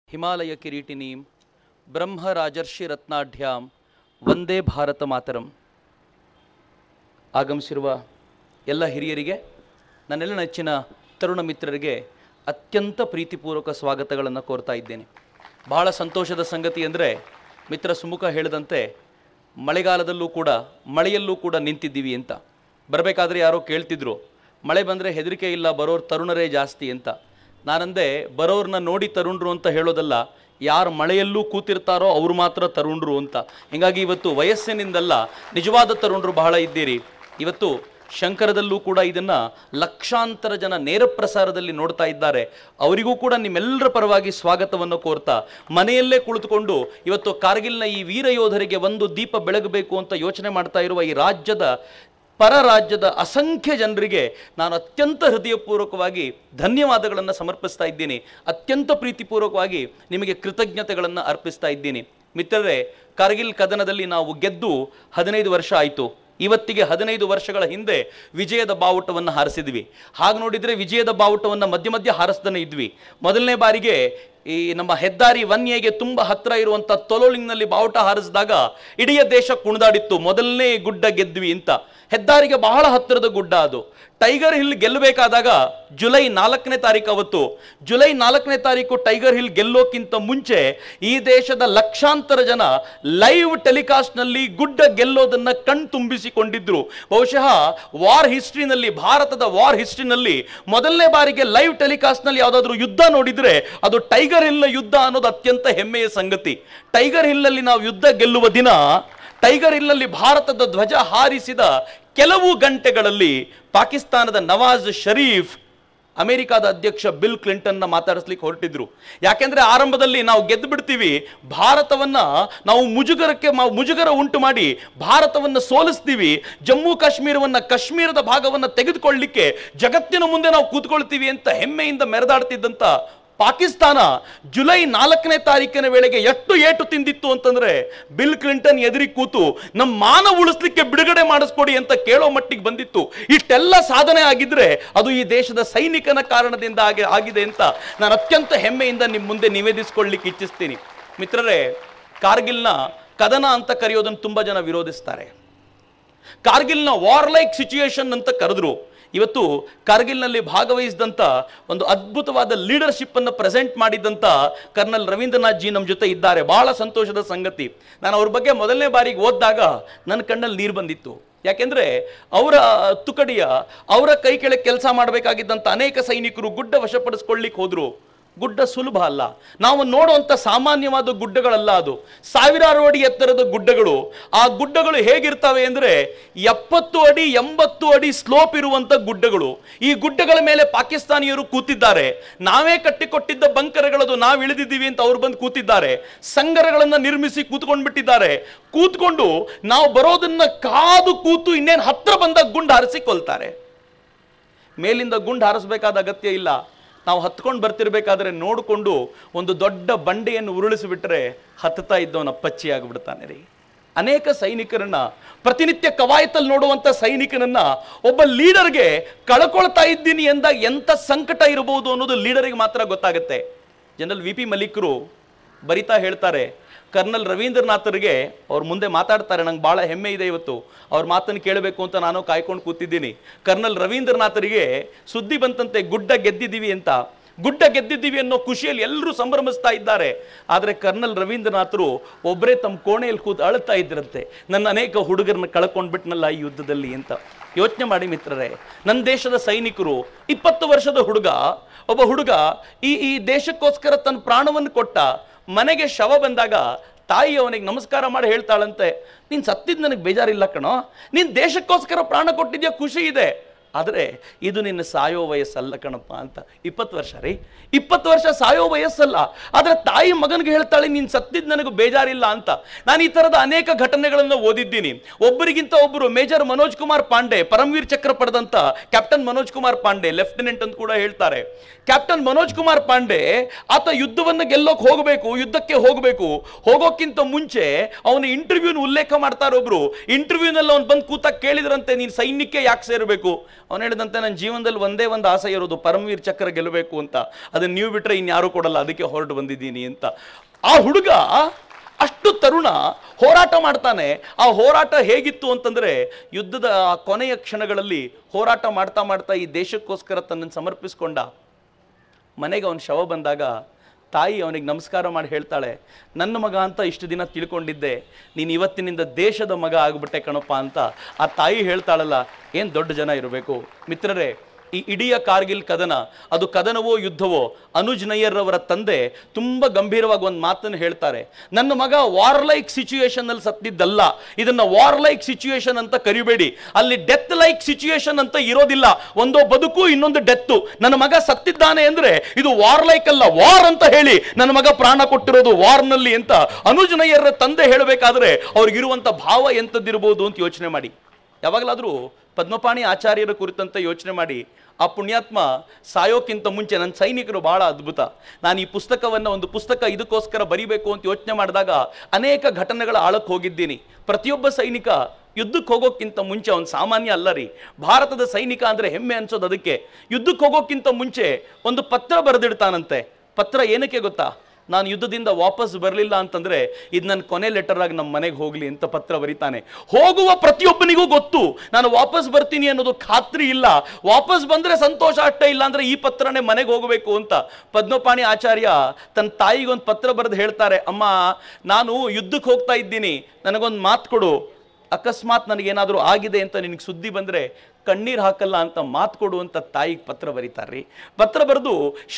ಹಿಮಾಲಯ ಕಿರೀಟಿನೀಂ ಬ್ರಹ್ಮರಾಜರ್ಷಿ ರತ್ನಾಢ್ಯಾಂ ವಂದೇ ಭಾರತ ಮಾತರಂ. ಆಗಮಿಸಿರುವ ಎಲ್ಲ ಹಿರಿಯರಿಗೆ, ನನ್ನೆಲ್ಲ ನೆಚ್ಚಿನ ತರುಣ ಮಿತ್ರರಿಗೆ ಅತ್ಯಂತ ಪ್ರೀತಿಪೂರ್ವಕ ಸ್ವಾಗತಗಳನ್ನು ಕೋರ್ತಾ ಇದ್ದೇನೆ. ಬಹಳ ಸಂತೋಷದ ಸಂಗತಿ ಅಂದರೆ, ಮಿತ್ರ ಸುಮುಖ ಹೇಳಿದಂತೆ ಮಳೆಗಾಲದಲ್ಲೂ ಕೂಡ ಮಳೆಯಲ್ಲೂ ಕೂಡ ನಿಂತಿದ್ದೀವಿ ಅಂತ. ಬರಬೇಕಾದ್ರೆ ಯಾರೋ ಕೇಳ್ತಿದ್ರು, ಮಳೆ ಬಂದರೆ ಹೆದರಿಕೆ ಇಲ್ಲ, ಬರೋರು ತರುಣರೇ ಜಾಸ್ತಿ ಅಂತ. ನಾನಂದೆ, ಬರೋರನ್ನ ನೋಡಿ ತರುಣರು ಅಂತ ಹೇಳೋದಲ್ಲ, ಯಾರು ಮಳೆಯಲ್ಲೂ ಕೂತಿರ್ತಾರೋ ಅವರು ಮಾತ್ರ ತರುಣರು ಅಂತ. ಹೀಗಾಗಿ ಇವತ್ತು ವಯಸ್ಸಿನಿಂದಲ್ಲ, ನಿಜವಾದ ತರುಣರು ಬಹಳ ಇದ್ದೀರಿ. ಇವತ್ತು ಶಂಕರದಲ್ಲೂ ಕೂಡ ಇದನ್ನು ಲಕ್ಷಾಂತರ ಜನ ನೇರ ಪ್ರಸಾರದಲ್ಲಿ ನೋಡ್ತಾ ಇದ್ದಾರೆ. ಅವರಿಗೂ ಕೂಡ ನಿಮ್ಮೆಲ್ಲರ ಪರವಾಗಿ ಸ್ವಾಗತವನ್ನು ಕೋರ್ತಾ, ಮನೆಯಲ್ಲೇ ಕುಳಿತುಕೊಂಡು ಇವತ್ತು ಕಾರ್ಗಿಲ್ನ ಈ ವೀರ ಯೋಧರಿಗೆ ಒಂದು ದೀಪ ಬೆಳಗಬೇಕು ಅಂತ ಯೋಚನೆ ಮಾಡ್ತಾ ಇರುವ ಈ ರಾಜ್ಯದ ಪರ ರಾಜ್ಯದ ಅಸಂಖ್ಯ ಜನರಿಗೆ ನಾನು ಅತ್ಯಂತ ಹೃದಯಪೂರ್ವಕವಾಗಿ ಧನ್ಯವಾದಗಳನ್ನು ಸಮರ್ಪಿಸ್ತಾ ಇದ್ದೀನಿ. ಅತ್ಯಂತ ಪ್ರೀತಿಪೂರ್ವಕವಾಗಿ ನಿಮಗೆ ಕೃತಜ್ಞತೆಗಳನ್ನು ಅರ್ಪಿಸ್ತಾ ಇದ್ದೀನಿ. ಮಿತ್ರರೇ, ಕಾರ್ಗಿಲ್ ಕದನದಲ್ಲಿ ನಾವು ಗೆದ್ದು 15 ವರ್ಷ ಆಯಿತು. ಇವತ್ತಿಗೆ 15 ವರ್ಷಗಳ ಹಿಂದೆ ವಿಜಯದ ಬಾವುಟವನ್ನು ಹಾರಿಸಿದ್ವಿ. ಹಾಗೆ ನೋಡಿದರೆ ವಿಜಯದ ಬಾವುಟವನ್ನು ಮಧ್ಯ ಮಧ್ಯ ಹಾರಿಸ್ತಾನೆ ಇದ್ವಿ. ಮೊದಲನೇ ಬಾರಿಗೆ ಈ ನಮ್ಮ ಹೆದ್ದಾರಿ 1A ತುಂಬ ಹತ್ತಿರ ಇರುವಂಥ ತೊಲೋಲಿಂಗ್ನಲ್ಲಿ ಬಾವುಟ ಹಾರಿಸಿದಾಗ ಇಡೀ ದೇಶ ಕುಣಿದಾಡಿತ್ತು, ಮೊದಲನೇ ಗುಡ್ಡ ಗೆದ್ವಿ ಅಂತ. ಹೆದ್ದಾರಿಗೆ ಬಹಳ ಹತ್ತಿರದ ಗುಡ್ಡ ಅದು. ಟೈಗರ್ ಹಿಲ್ ಗೆಲ್ಲಬೇಕಾದಾಗ ಜುಲೈ 4ನೇ ತಾರೀಕು, ಅವತ್ತು ಜುಲೈ 4ನೇ ತಾರೀಕು ಟೈಗರ್ ಹಿಲ್ ಗೆಲ್ಲೋಕ್ಕಿಂತ ಮುಂಚೆ ಈ ದೇಶದ ಲಕ್ಷಾಂತರ ಜನ ಲೈವ್ ಟೆಲಿಕಾಸ್ಟ್ನಲ್ಲಿ ಗುಡ್ಡ ಗೆಲ್ಲೋದನ್ನು ಕಣ್ತುಂಬಿಸಿಕೊಂಡಿದ್ರು. ಬಹುಶಃ ವಾರ್ ಹಿಸ್ಟ್ರಿನಲ್ಲಿ, ಭಾರತದ ವಾರ್ ಹಿಸ್ಟ್ರಿನಲ್ಲಿ ಮೊದಲನೇ ಬಾರಿಗೆ ಲೈವ್ ಟೆಲಿಕಾಸ್ಟ್ನಲ್ಲಿ ಯಾವುದಾದ್ರೂ ಯುದ್ಧ ನೋಡಿದರೆ ಅದು ಟೈಗರ್ ಹಿಲ್ನ ಯುದ್ಧ ಅನ್ನೋದು ಅತ್ಯಂತ ಹೆಮ್ಮೆಯ ಸಂಗತಿ. ಟೈಗರ್ ಹಿಲ್ನಲ್ಲಿ ನಾವು ಯುದ್ಧ ಗೆಲ್ಲುವ ದಿನ, ಟೈಗರ್ ಹಿಲ್ನಲ್ಲಿ ಭಾರತದ ಧ್ವಜ ಹಾರಿಸಿದ ಕೆಲವು ಗಂಟೆಗಳಲ್ಲಿ ಪಾಕಿಸ್ತಾನದ ನವಾಜ್ ಶರೀಫ್ ಅಮೆರಿಕಾದ ಅಧ್ಯಕ್ಷ ಬಿಲ್ ಕ್ಲಿಂಟನ್ನ ಮಾತಾಡಿಸ್ಲಿಕ್ಕೆ ಹೊರಟಿದ್ರು. ಯಾಕೆಂದ್ರೆ ಆರಂಭದಲ್ಲಿ ನಾವು ಗೆದ್ದು ಬಿಡ್ತೀವಿ, ಭಾರತವನ್ನ ನಾವು ಮುಜುಗರ ಉಂಟು ಮಾಡಿ ಭಾರತವನ್ನು ಸೋಲಿಸ್ತೀವಿ, ಜಮ್ಮು ಕಾಶ್ಮೀರವನ್ನ, ಕಾಶ್ಮೀರದ ಭಾಗವನ್ನು ತೆಗೆದುಕೊಳ್ಳಲಿಕ್ಕೆ ಜಗತ್ತಿನ ಮುಂದೆ ನಾವು ಕೂತ್ಕೊಳ್ತೀವಿ ಅಂತ ಹೆಮ್ಮೆಯಿಂದ ಮೆರೆದಾಡ್ತಿದ್ದಂತ ಪಾಕಿಸ್ತಾನ ಜುಲೈ 4ನೇ ತಾರೀಕಿನ ವೇಳೆಗೆ ಎಷ್ಟು ಏಟು ತಿಂದಿತ್ತು ಅಂತಂದ್ರೆ, ಬಿಲ್ ಕ್ಲಿಂಟನ್ ಎದುರಿ ಕೂತು ನಮ್ಮ ಮಾನ ಉಳಿಸ್ಲಿಕ್ಕೆ ಬಿಡುಗಡೆ ಮಾಡಿಸ್ಕೊಡಿ ಅಂತ ಕೇಳೋ ಮಟ್ಟಿಗೆ ಬಂದಿತ್ತು. ಇಷ್ಟೆಲ್ಲ ಸಾಧನೆ ಆಗಿದ್ರೆ ಅದು ಈ ದೇಶದ ಸೈನಿಕನ ಕಾರಣದಿಂದ ಆಗಿದೆ ಅಂತ ನಾನು ಅತ್ಯಂತ ಹೆಮ್ಮೆಯಿಂದ ನಿಮ್ಮ ಮುಂದೆ ನಿವೇದಿಸಿಕೊಳ್ಳಲಿಕ್ಕೆ ಇಚ್ಛಿಸ್ತೀನಿ. ಮಿತ್ರರೇ, ಕಾರ್ಗಿಲ್ನ ಕದನ ಅಂತ ಕರೆಯೋದನ್ನು ತುಂಬ ಜನ ವಿರೋಧಿಸ್ತಾರೆ. ಕಾರ್ಗಿಲ್ನ ವಾರ್ ಲೈಕ್ ಸಿಚುಯೇಷನ್ ಅಂತ ಕರೆದ್ರು. ಇವತ್ತು ಕಾರ್ಗಿಲ್ನಲ್ಲಿ ಭಾಗವಹಿಸಿದಂಥ ಒಂದು ಅದ್ಭುತವಾದ ಲೀಡರ್ಶಿಪ್ ಅನ್ನು ಪ್ರೆಸೆಂಟ್ ಮಾಡಿದಂಥ ಕರ್ನಲ್ ರವೀಂದ್ರನಾಥ್ ಜಿ ನಮ್ಮ ಜೊತೆ ಇದ್ದಾರೆ. ಬಹಳ ಸಂತೋಷದ ಸಂಗತಿ. ನಾನು ಅವ್ರ ಬಗ್ಗೆ ಮೊದಲನೇ ಬಾರಿಗೆ ಓದಿದಾಗ ನನ್ನ ಕಣ್ಣಲ್ಲಿ ನೀರು ಬಂದಿತ್ತು. ಯಾಕೆಂದ್ರೆ ಅವರ ತುಕಡಿಯ, ಅವರ ಕೈ ಕೆಳಗೆ ಕೆಲಸ ಮಾಡಬೇಕಾಗಿದ್ದಂಥ ಅನೇಕ ಸೈನಿಕರು ಗುಡ್ಡ ವಶಪಡಿಸ್ಕೊಳ್ಳಿಕ್ಕೆ ಹೋದ್ರು. ಗುಡ್ಡ ಸುಲಭ ಅಲ್ಲ, ನಾವು ನೋಡುವಂಥ ಸಾಮಾನ್ಯವಾದ ಗುಡ್ಡಗಳಲ್ಲ ಅದು. ಸಾವಿರಾರು ಅಡಿ ಎತ್ತರದ ಗುಡ್ಡಗಳು. ಆ ಗುಡ್ಡಗಳು ಹೇಗಿರ್ತವೆ ಅಂದರೆ 70 ಅಡಿ 80 ಅಡಿ ಸ್ಲೋಪ್ ಇರುವಂಥ ಗುಡ್ಡಗಳು. ಈ ಗುಡ್ಡಗಳ ಮೇಲೆ ಪಾಕಿಸ್ತಾನಿಯರು ಕೂತಿದ್ದಾರೆ. ನಾವೇ ಕಟ್ಟಿಕೊಟ್ಟಿದ್ದ ಬಂಕರ್ಗಳದು, ನಾವು ಇಳಿದಿದ್ದೀವಿ ಅಂತ ಅವ್ರು ಬಂದು ಕೂತಿದ್ದಾರೆ. ಸಂಗರಗಳನ್ನು ನಿರ್ಮಿಸಿ ಕೂತ್ಕೊಂಡ್ಬಿಟ್ಟಿದ್ದಾರೆ. ಕೂತ್ಕೊಂಡು ನಾವು ಬರೋದನ್ನ ಕಾದು ಕೂತು ಇನ್ನೇನು ಹತ್ರ ಬಂದಾಗ ಗುಂಡು ಹಾರಿಸಿಕೊಳ್ತಾರೆ. ಮೇಲಿಂದ ಗುಂಡು ಹಾರಿಸಬೇಕಾದ ಅಗತ್ಯ ಇಲ್ಲ. ನಾವು ಹತ್ಕೊಂಡು ಬರ್ತಿರ್ಬೇಕಾದ್ರೆ ನೋಡಿಕೊಂಡು ಒಂದು ದೊಡ್ಡ ಬಂಡೆಯನ್ನು ಉರುಳಿಸಿಬಿಟ್ರೆ ಹತ್ತುತ್ತಾ ಇದ್ದವನ ಪಚ್ಚಿ ಆಗಿಬಿಡ್ತಾನೆ ರೀ. ಅನೇಕ ಸೈನಿಕರನ್ನ, ಪ್ರತಿನಿತ್ಯ ಕವಾಯತಲ್ಲಿ ನೋಡುವಂಥ ಸೈನಿಕನನ್ನ ಒಬ್ಬ ಲೀಡರ್ಗೆ ಕಳ್ಕೊಳ್ತಾ ಇದ್ದೀನಿ ಎಂದಾಗ ಎಂಥ ಸಂಕಟ ಇರಬಹುದು ಅನ್ನೋದು ಲೀಡರಿಗೆ ಮಾತ್ರ ಗೊತ್ತಾಗುತ್ತೆ. ಜನರಲ್ VP ಮಲಿಕ್ರು ಬರಿತಾ ಹೇಳ್ತಾರೆ, ಕರ್ನಲ್ ರವೀಂದ್ರನಾಥರಿಗೆ ಅವ್ರ ಮುಂದೆ ಮಾತಾಡ್ತಾರೆ. ನಂಗೆ ಭಾಳ ಹೆಮ್ಮೆ ಇದೆ, ಇವತ್ತು ಅವ್ರ ಮಾತನ್ನು ಕೇಳಬೇಕು ಅಂತ ನಾನು ಕಾಯ್ಕೊಂಡು ಕೂತಿದ್ದೀನಿ. ಕರ್ನಲ್ ರವೀಂದ್ರನಾಥರಿಗೆ ಸುದ್ದಿ ಬಂತಂತೆ, ಗುಡ್ಡ ಗೆದ್ದಿದ್ದೀವಿ ಅಂತ. ಗುಡ್ಡ ಗೆದ್ದಿದ್ದೀವಿ ಅನ್ನೋ ಖುಷಿಯಲ್ಲಿ ಎಲ್ಲರೂ ಸಂಭ್ರಮಿಸ್ತಾ ಇದ್ದಾರೆ. ಆದರೆ ಕರ್ನಲ್ ರವೀಂದ್ರನಾಥರು ಒಬ್ಬರೇ ತಮ್ಮ ಕೋಣೆಯಲ್ಲಿ ಕೂತು ಅಳ್ತಾ ಇದ್ರಂತೆ, ನನ್ನ ಅನೇಕ ಹುಡುಗರನ್ನ ಕಳ್ಕೊಂಡ್ಬಿಟ್ನಲ್ಲ ಈ ಯುದ್ಧದಲ್ಲಿ ಅಂತ. ಯೋಚನೆ ಮಾಡಿ ಮಿತ್ರರೇ, ನನ್ನ ದೇಶದ ಸೈನಿಕರು, 20 ವರ್ಷದ ಒಬ್ಬ ಹುಡುಗ ಈ ದೇಶಕ್ಕೋಸ್ಕರ ತನ್ನ ಪ್ರಾಣವನ್ನು ಕೊಟ್ಟ. ಮನೆಗೆ ಶವ ಬಂದಾಗ ತಾಯಿ ಅವನಿಗೆ ನಮಸ್ಕಾರ ಮಾಡಿ ಹೇಳ್ತಾಳಂತೆ, ನೀನು ಸತ್ತಿದ್ದು ನನಗೆ ಬೇಜಾರಿಲ್ಲ ಕಣೋ, ನೀನು ದೇಶಕ್ಕೋಸ್ಕರ ಪ್ರಾಣ ಕೊಟ್ಟಿದ್ಯಾ, ಖುಷಿ ಇದೆ, ಆದರೆ ಇದು ನಿನ್ನ ಸಾಯೋ ವಯಸ್ಸಲ್ಲ ಕಣಪ್ಪ ಅಂತ. 20 ವರ್ಷ ರೀ, 20 ವರ್ಷ ಸಾಯೋ ವಯಸ್ಸಲ್ಲ. ಆದರೆ ತಾಯಿ ಮಗನಿಗೆ ಹೇಳ್ತಾಳೆ, ನೀನು ಸತ್ತಿದ್ದು ನನಗೆ ಬೇಜಾರಿಲ್ಲ ಅಂತ. ನಾನು ಈ ಥರದ ಅನೇಕ ಘಟನೆಗಳನ್ನು ಓದಿದ್ದೀನಿ. ಒಬ್ಬರಿಗಿಂತ ಒಬ್ಬರು ಮೇಜರ್ ಮನೋಜ್ ಕುಮಾರ್ ಪಾಂಡೆ, ಪರಮವೀರ್ ಚಕ್ರ ಪಡೆದಂಥ ಕ್ಯಾಪ್ಟನ್ ಮನೋಜ್ ಕುಮಾರ್ ಪಾಂಡೆ, ಲೆಫ್ಟಿನೆಂಟ್ ಅಂತ ಕೂಡ ಹೇಳ್ತಾರೆ. ಕ್ಯಾಪ್ಟನ್ ಮನೋಜ್ ಕುಮಾರ್ ಪಾಂಡೆ ಆತ ಯುದ್ಧವನ್ನು ಗೆಲ್ಲೋಕೆ ಹೋಗಬೇಕು, ಯುದ್ಧಕ್ಕೆ ಹೋಗೋಕ್ಕಿಂತ ಮುಂಚೆ ಅವನ ಇಂಟರ್ವ್ಯೂನ ಉಲ್ಲೇಖ ಮಾಡ್ತಾರೆ. ಒಬ್ರು ಇಂಟರ್ವ್ಯೂನಲ್ಲಿ ಅವನು ಬಂದು ಕೂತಾಗ ಕೇಳಿದ್ರಂತೆ, ನೀನು ಸೈನ್ಯಕ್ಕೆ ಯಾಕೆ ಸೇರಬೇಕು? ಅವನು ಹೇಳಿದಂತೆ ನನ್ನ ಜೀವನದಲ್ಲಿ ಒಂದೇ ಒಂದು ಆಸೆ ಇರೋದು, ಪರಮವೀರ್ ಚಕ್ರ ಗೆಲ್ಲಬೇಕು ಅಂತ. ಅದನ್ನು ನೀವು ಬಿಟ್ಟರೆ ಇನ್ಯಾರೂ ಕೊಡಲ್ಲ, ಅದಕ್ಕೆ ಹೊರಟು ಬಂದಿದ್ದೀನಿ ಅಂತ. ಆ ಹುಡುಗ ಅಷ್ಟು ತರುಣ ಹೋರಾಟ ಮಾಡ್ತಾನೆ. ಆ ಹೋರಾಟ ಹೇಗಿತ್ತು ಅಂತಂದರೆ, ಯುದ್ಧದ ಕೊನೆಯ ಕ್ಷಣಗಳಲ್ಲಿ ಹೋರಾಟ ಮಾಡ್ತಾ ಮಾಡ್ತಾ ಈ ದೇಶಕ್ಕೋಸ್ಕರ ತನ್ನನ್ನು ಸಮರ್ಪಿಸ್ಕೊಂಡ. ಮನೆಗೆ ಅವನ ಶವ ಬಂದಾಗ ತಾಯಿ ಅವನಿಗೆ ನಮಸ್ಕಾರ ಮಾಡಿ ಹೇಳ್ತಾಳೆ, ನನ್ನ ಮಗ ಅಂತ ಇಷ್ಟು ದಿನ ತಿಳ್ಕೊಂಡಿದ್ದೆ, ನೀನು ಇವತ್ತಿನಿಂದ ದೇಶದ ಮಗ ಆಗಿಬಿಟ್ಟೆ ಕಣಪ್ಪ ಅಂತ. ಆ ತಾಯಿ ಹೇಳ್ತಾಳಲ್ಲ, ಏನು ದೊಡ್ಡ ಜನ ಇರಬೇಕು ಮಿತ್ರರೇ. ಈ ಇಡೀ ಕಾರ್ಗಿಲ್ ಕದನ, ಅದು ಕದನವೋ ಯುದ್ಧವೋ, ಅನುಜ್ ನಯ್ಯರ್ರವರ ತಂದೆ ತುಂಬ ಗಂಭೀರವಾಗಿ ಒಂದು ಮಾತನ್ನು ಹೇಳ್ತಾರೆ, ನನ್ನ ಮಗ ವಾರ್ ಲೈಕ್ ಸಿಚುಯೇಷನ್ ಅಲ್ಲಿ ಸತ್ತಿದ್ದಲ್ಲ, ಇದನ್ನ ವಾರ್ ಲೈಕ್ ಸಿಚುಯೇಷನ್ ಅಂತ ಕರಿಬೇಡಿ, ಅಲ್ಲಿ ಡೆತ್ ಲೈಕ್ ಸಿಚುಯೇಷನ್ ಅಂತ ಇರೋದಿಲ್ಲ, ಒಂದೋ ಬದುಕು ಇನ್ನೊಂದು ಡೆತ್ತು. ನನ್ನ ಮಗ ಸತ್ತಿದ್ದಾನೆ ಅಂದ್ರೆ ಇದು ವಾರ್ ಲೈಕ್ ಅಲ್ಲ, ವಾರ್ ಅಂತ ಹೇಳಿ ನನ್ನ ಮಗ ಪ್ರಾಣ ಕೊಟ್ಟಿರೋದು ವಾರ್ನಲ್ಲಿ ಅಂತ ಅನುಜ್ ನಯ್ಯರ್ರ ತಂದೆ ಹೇಳಬೇಕಾದ್ರೆ ಅವ್ರಿಗಿರುವಂತ ಭಾವ ಎಂಥದ್ದಿರ್ಬೋದು ಅಂತ ಯೋಚನೆ ಮಾಡಿ. ಯಾವಾಗಲಾದರೂ ಪದ್ಮಪಾಣಿ ಆಚಾರ್ಯರ ಕುರಿತಂತೆ ಯೋಚನೆ ಮಾಡಿ. ಆ ಪುಣ್ಯಾತ್ಮ ಸಾಯೋಕ್ಕಿಂತ ಮುಂಚೆ, ನನ್ನ ಸೈನಿಕರು ಬಹಳ ಅದ್ಭುತ, ನಾನು ಈ ಪುಸ್ತಕವನ್ನು ಒಂದು ಪುಸ್ತಕ ಇದಕ್ಕೋಸ್ಕರ ಬರಿಬೇಕು ಅಂತ ಯೋಚನೆ ಮಾಡಿದಾಗ ಅನೇಕ ಘಟನೆಗಳ ಆಳಕ್ಕೆ ಹೋಗಿದ್ದೀನಿ. ಪ್ರತಿಯೊಬ್ಬ ಸೈನಿಕ ಯುದ್ಧಕ್ಕೆ ಹೋಗೋಕ್ಕಿಂತ ಮುಂಚೆ, ಅವನು ಸಾಮಾನ್ಯ ಅಲ್ಲ ರೀ, ಭಾರತದ ಸೈನಿಕ ಅಂದರೆ ಹೆಮ್ಮೆ ಅನ್ಸೋದು ಅದಕ್ಕೆ. ಯುದ್ಧಕ್ಕೆ ಹೋಗೋಕ್ಕಿಂತ ಮುಂಚೆ ಒಂದು ಪತ್ರ ಬರೆದಿಡ್ತಾನಂತೆ. ಪತ್ರ ಏನಕ್ಕೆ ಗೊತ್ತಾ? ನಾನು ಯುದ್ಧದಿಂದ ವಾಪಸ್ ಬರಲಿಲ್ಲ ಅಂತಂದ್ರೆ ಇದು ನನ್ನ ಕೊನೆ ಲೆಟರ್ ಆಗಿ ನಮ್ಮ ಮನೆಗೆ ಹೋಗ್ಲಿ ಅಂತ ಪತ್ರ ಬರೀತಾನೆ. ಹೋಗುವ ಪ್ರತಿಯೊಬ್ಬನಿಗೂ ಗೊತ್ತು ನಾನು ವಾಪಸ್ ಬರ್ತೀನಿ ಅನ್ನೋದು ಖಾತ್ರಿ ಇಲ್ಲ, ವಾಪಸ್ ಬಂದ್ರೆ ಸಂತೋಷ ಅಷ್ಟೇ, ಇಲ್ಲ ಅಂದ್ರೆ ಈ ಪತ್ರನೇ ಮನೆಗೆ ಹೋಗಬೇಕು ಅಂತ. ಪದ್ಮಪಾಣಿ ಆಚಾರ್ಯ ತನ್ನ ತಾಯಿಗೊಂದು ಪತ್ರ ಬರೆದು ಹೇಳ್ತಾರೆ, ಅಮ್ಮ ನಾನು ಯುದ್ಧಕ್ಕೆ ಹೋಗ್ತಾ ಇದ್ದೀನಿ, ನನಗೊಂದು ಮಾತು ಕೊಡು, ಅಕಸ್ಮಾತ್ ನನಗೇನಾದರೂ ಆಗಿದೆ ಅಂತ ನಿನಗೆ ಸುದ್ದಿ ಬಂದರೆ ಕಣ್ಣೀರು ಹಾಕಲ್ಲ ಅಂತ ಮಾತು ಕೊಡು ಅಂತ ತಾಯಿಗೆ ಪತ್ರ ಬರೀತಾರ್ರಿ. ಪತ್ರ ಬರೆದು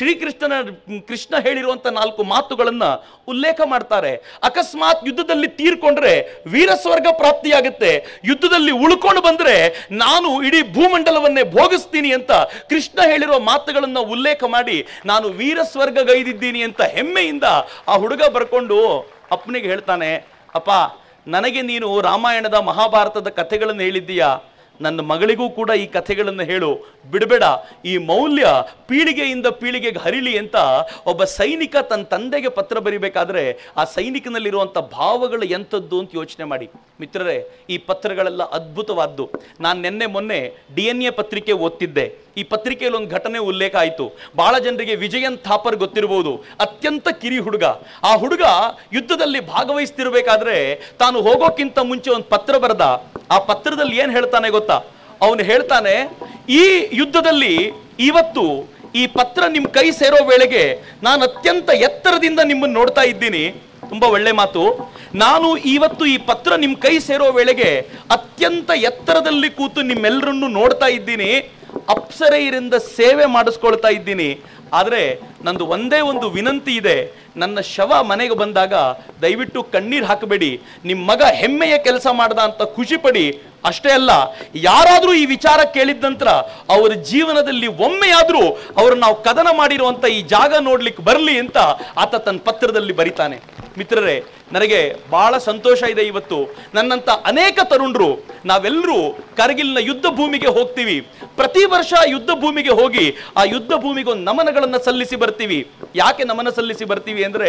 ಕೃಷ್ಣ ಹೇಳಿರುವಂಥ 4 ಮಾತುಗಳನ್ನು ಉಲ್ಲೇಖ ಮಾಡ್ತಾರೆ. ಅಕಸ್ಮಾತ್ ಯುದ್ಧದಲ್ಲಿ ತೀರ್ಕೊಂಡ್ರೆ ವೀರಸ್ವರ್ಗ ಪ್ರಾಪ್ತಿಯಾಗುತ್ತೆ, ಯುದ್ಧದಲ್ಲಿ ಉಳ್ಕೊಂಡು ಬಂದ್ರೆ ನಾನು ಇಡೀ ಭೂಮಂಡಲವನ್ನೇ ಭೋಗಿಸ್ತೀನಿ ಅಂತ ಕೃಷ್ಣ ಹೇಳಿರುವ ಮಾತುಗಳನ್ನು ಉಲ್ಲೇಖ ಮಾಡಿ ನಾನು ವೀರಸ್ವರ್ಗಗೈದಿದ್ದೀನಿ ಅಂತ ಹೆಮ್ಮೆಯಿಂದ ಆ ಹುಡುಗ ಬರ್ಕೊಂಡು ಅಪ್ಪನಿಗೆ ಹೇಳ್ತಾನೆ, ಅಪ್ಪ ನನಗೆ ನೀನು ರಾಮಾಯಣದ ಮಹಾಭಾರತದ ಕಥೆಗಳನ್ನು ಹೇಳಿದ್ದೀಯಾ, ನನ್ನ ಮಗಳಿಗೂ ಕೂಡ ಈ ಕಥೆಗಳನ್ನು ಹೇಳು, ಬಿಡಬೇಡ, ಈ ಮೌಲ್ಯ ಪೀಳಿಗೆಯಿಂದ ಪೀಳಿಗೆಗೆ ಹರಿಲಿ ಅಂತ ಒಬ್ಬ ಸೈನಿಕ ತನ್ನ ತಂದೆಗೆ ಪತ್ರ ಬರಿಬೇಕಾದ್ರೆ ಆ ಸೈನಿಕನಲ್ಲಿರುವಂಥ ಭಾವಗಳು ಎಂಥದ್ದು ಅಂತ ಯೋಚನೆ ಮಾಡಿ ಮಿತ್ರರೇ. ಈ ಪತ್ರಗಳೆಲ್ಲ ಅದ್ಭುತವಾದ್ದು. ನಾನು ನಿನ್ನೆ ಮೊನ್ನೆ DNA ಪತ್ರಿಕೆ ಓದ್ತಿದ್ದೆ. ಈ ಪತ್ರಿಕೆಯಲ್ಲಿ ಒಂದು ಘಟನೆ ಉಲ್ಲೇಖ ಆಯಿತು. ಬಹಳ ಜನರಿಗೆ ವಿಜಯನ್ ಥಾಪರ್ ಗೊತ್ತಿರಬಹುದು, ಅತ್ಯಂತ ಕಿರಿ ಹುಡುಗ. ಆ ಹುಡುಗ ಯುದ್ಧದಲ್ಲಿ ಭಾಗವಹಿಸ್ತಿರ್ಬೇಕಾದ್ರೆ ತಾನು ಹೋಗೋಕ್ಕಿಂತ ಮುಂಚೆ ಒಂದು ಪತ್ರ ಬರೆದ. ಆ ಪತ್ರದಲ್ಲಿ ಏನು ಹೇಳ್ತಾನೆ ಗೊತ್ತಾ? ಅವನು ಹೇಳ್ತಾನೆ, ಈ ಯುದ್ಧದಲ್ಲಿ ಇವತ್ತು ಈ ಪತ್ರ ನಿಮ್ಮ ಕೈ ಸೇರೋ ವೇಳೆಗೆ ನಾನು ಅತ್ಯಂತ ಎತ್ತರದಿಂದ ನಿಮ್ಮನ್ನು ನೋಡ್ತಾ ಇದ್ದೀನಿ. ತುಂಬಾ ಒಳ್ಳೆ ಮಾತು. ನಾನು ಇವತ್ತು ಈ ಪತ್ರ ನಿಮ್ಮ ಕೈ ಸೇರೋ ವೇಳೆಗೆ ಅತ್ಯಂತ ಎತ್ತರದಲ್ಲಿ ಕೂತು ನಿಮ್ಮೆಲ್ಲರನ್ನು ನೋಡ್ತಾ ಇದ್ದೀನಿ, ಅಪ್ಸರೆಯರಿಂದ ಸೇವೆ ಮಾಡಿಸ್ಕೊಳ್ತಾ ಇದ್ದೀನಿ. ಆದರೆ ನಂದು ಒಂದೇ ಒಂದು ವಿನಂತಿ ಇದೆ, ನನ್ನ ಶವ ಮನೆಗೆ ಬಂದಾಗ ದಯವಿಟ್ಟು ಕಣ್ಣೀರು ಹಾಕಬೇಡಿ, ನಿಮ್ಮ ಮಗ ಹೆಮ್ಮೆಯ ಕೆಲಸ ಮಾಡ್ದ ಅಂತ ಖುಷಿ ಪಡಿ. ಅಷ್ಟೇ ಅಲ್ಲ, ಯಾರಾದರೂ ಈ ವಿಚಾರ ಕೇಳಿದ ನಂತರ ಅವರ ಜೀವನದಲ್ಲಿ ಒಮ್ಮೆಯಾದರೂ ಅವರು ನಾವು ಕದನ ಮಾಡಿರುವಂಥ ಈ ಜಾಗ ನೋಡ್ಲಿಕ್ಕೆ ಬರಲಿ ಅಂತ ಆತ ತನ್ನ ಪತ್ರದಲ್ಲಿ ಬರಿತಾನೆ. ಮಿತ್ರರೇ, ನನಗೆ ಬಹಳ ಸಂತೋಷ ಇದೆ. ಇವತ್ತು ನನ್ನಂತ ಅನೇಕ ತರುಣರು ನಾವೆಲ್ಲರೂ ಕಾರ್ಗಿಲ್ನ ಯುದ್ಧ ಭೂಮಿಗೆ ಹೋಗ್ತೀವಿ. ಪ್ರತಿ ವರ್ಷ ಯುದ್ಧ ಭೂಮಿಗೆ ಹೋಗಿ ಆ ಯುದ್ಧ ಭೂಮಿಗೆ ಒಂದು ನಮನಗಳನ್ನು ಸಲ್ಲಿಸಿ ಬರ್ತೀವಿ. ಯಾಕೆ ನಮನ ಸಲ್ಲಿಸಿ ಬರ್ತೀವಿ ಅಂದ್ರೆ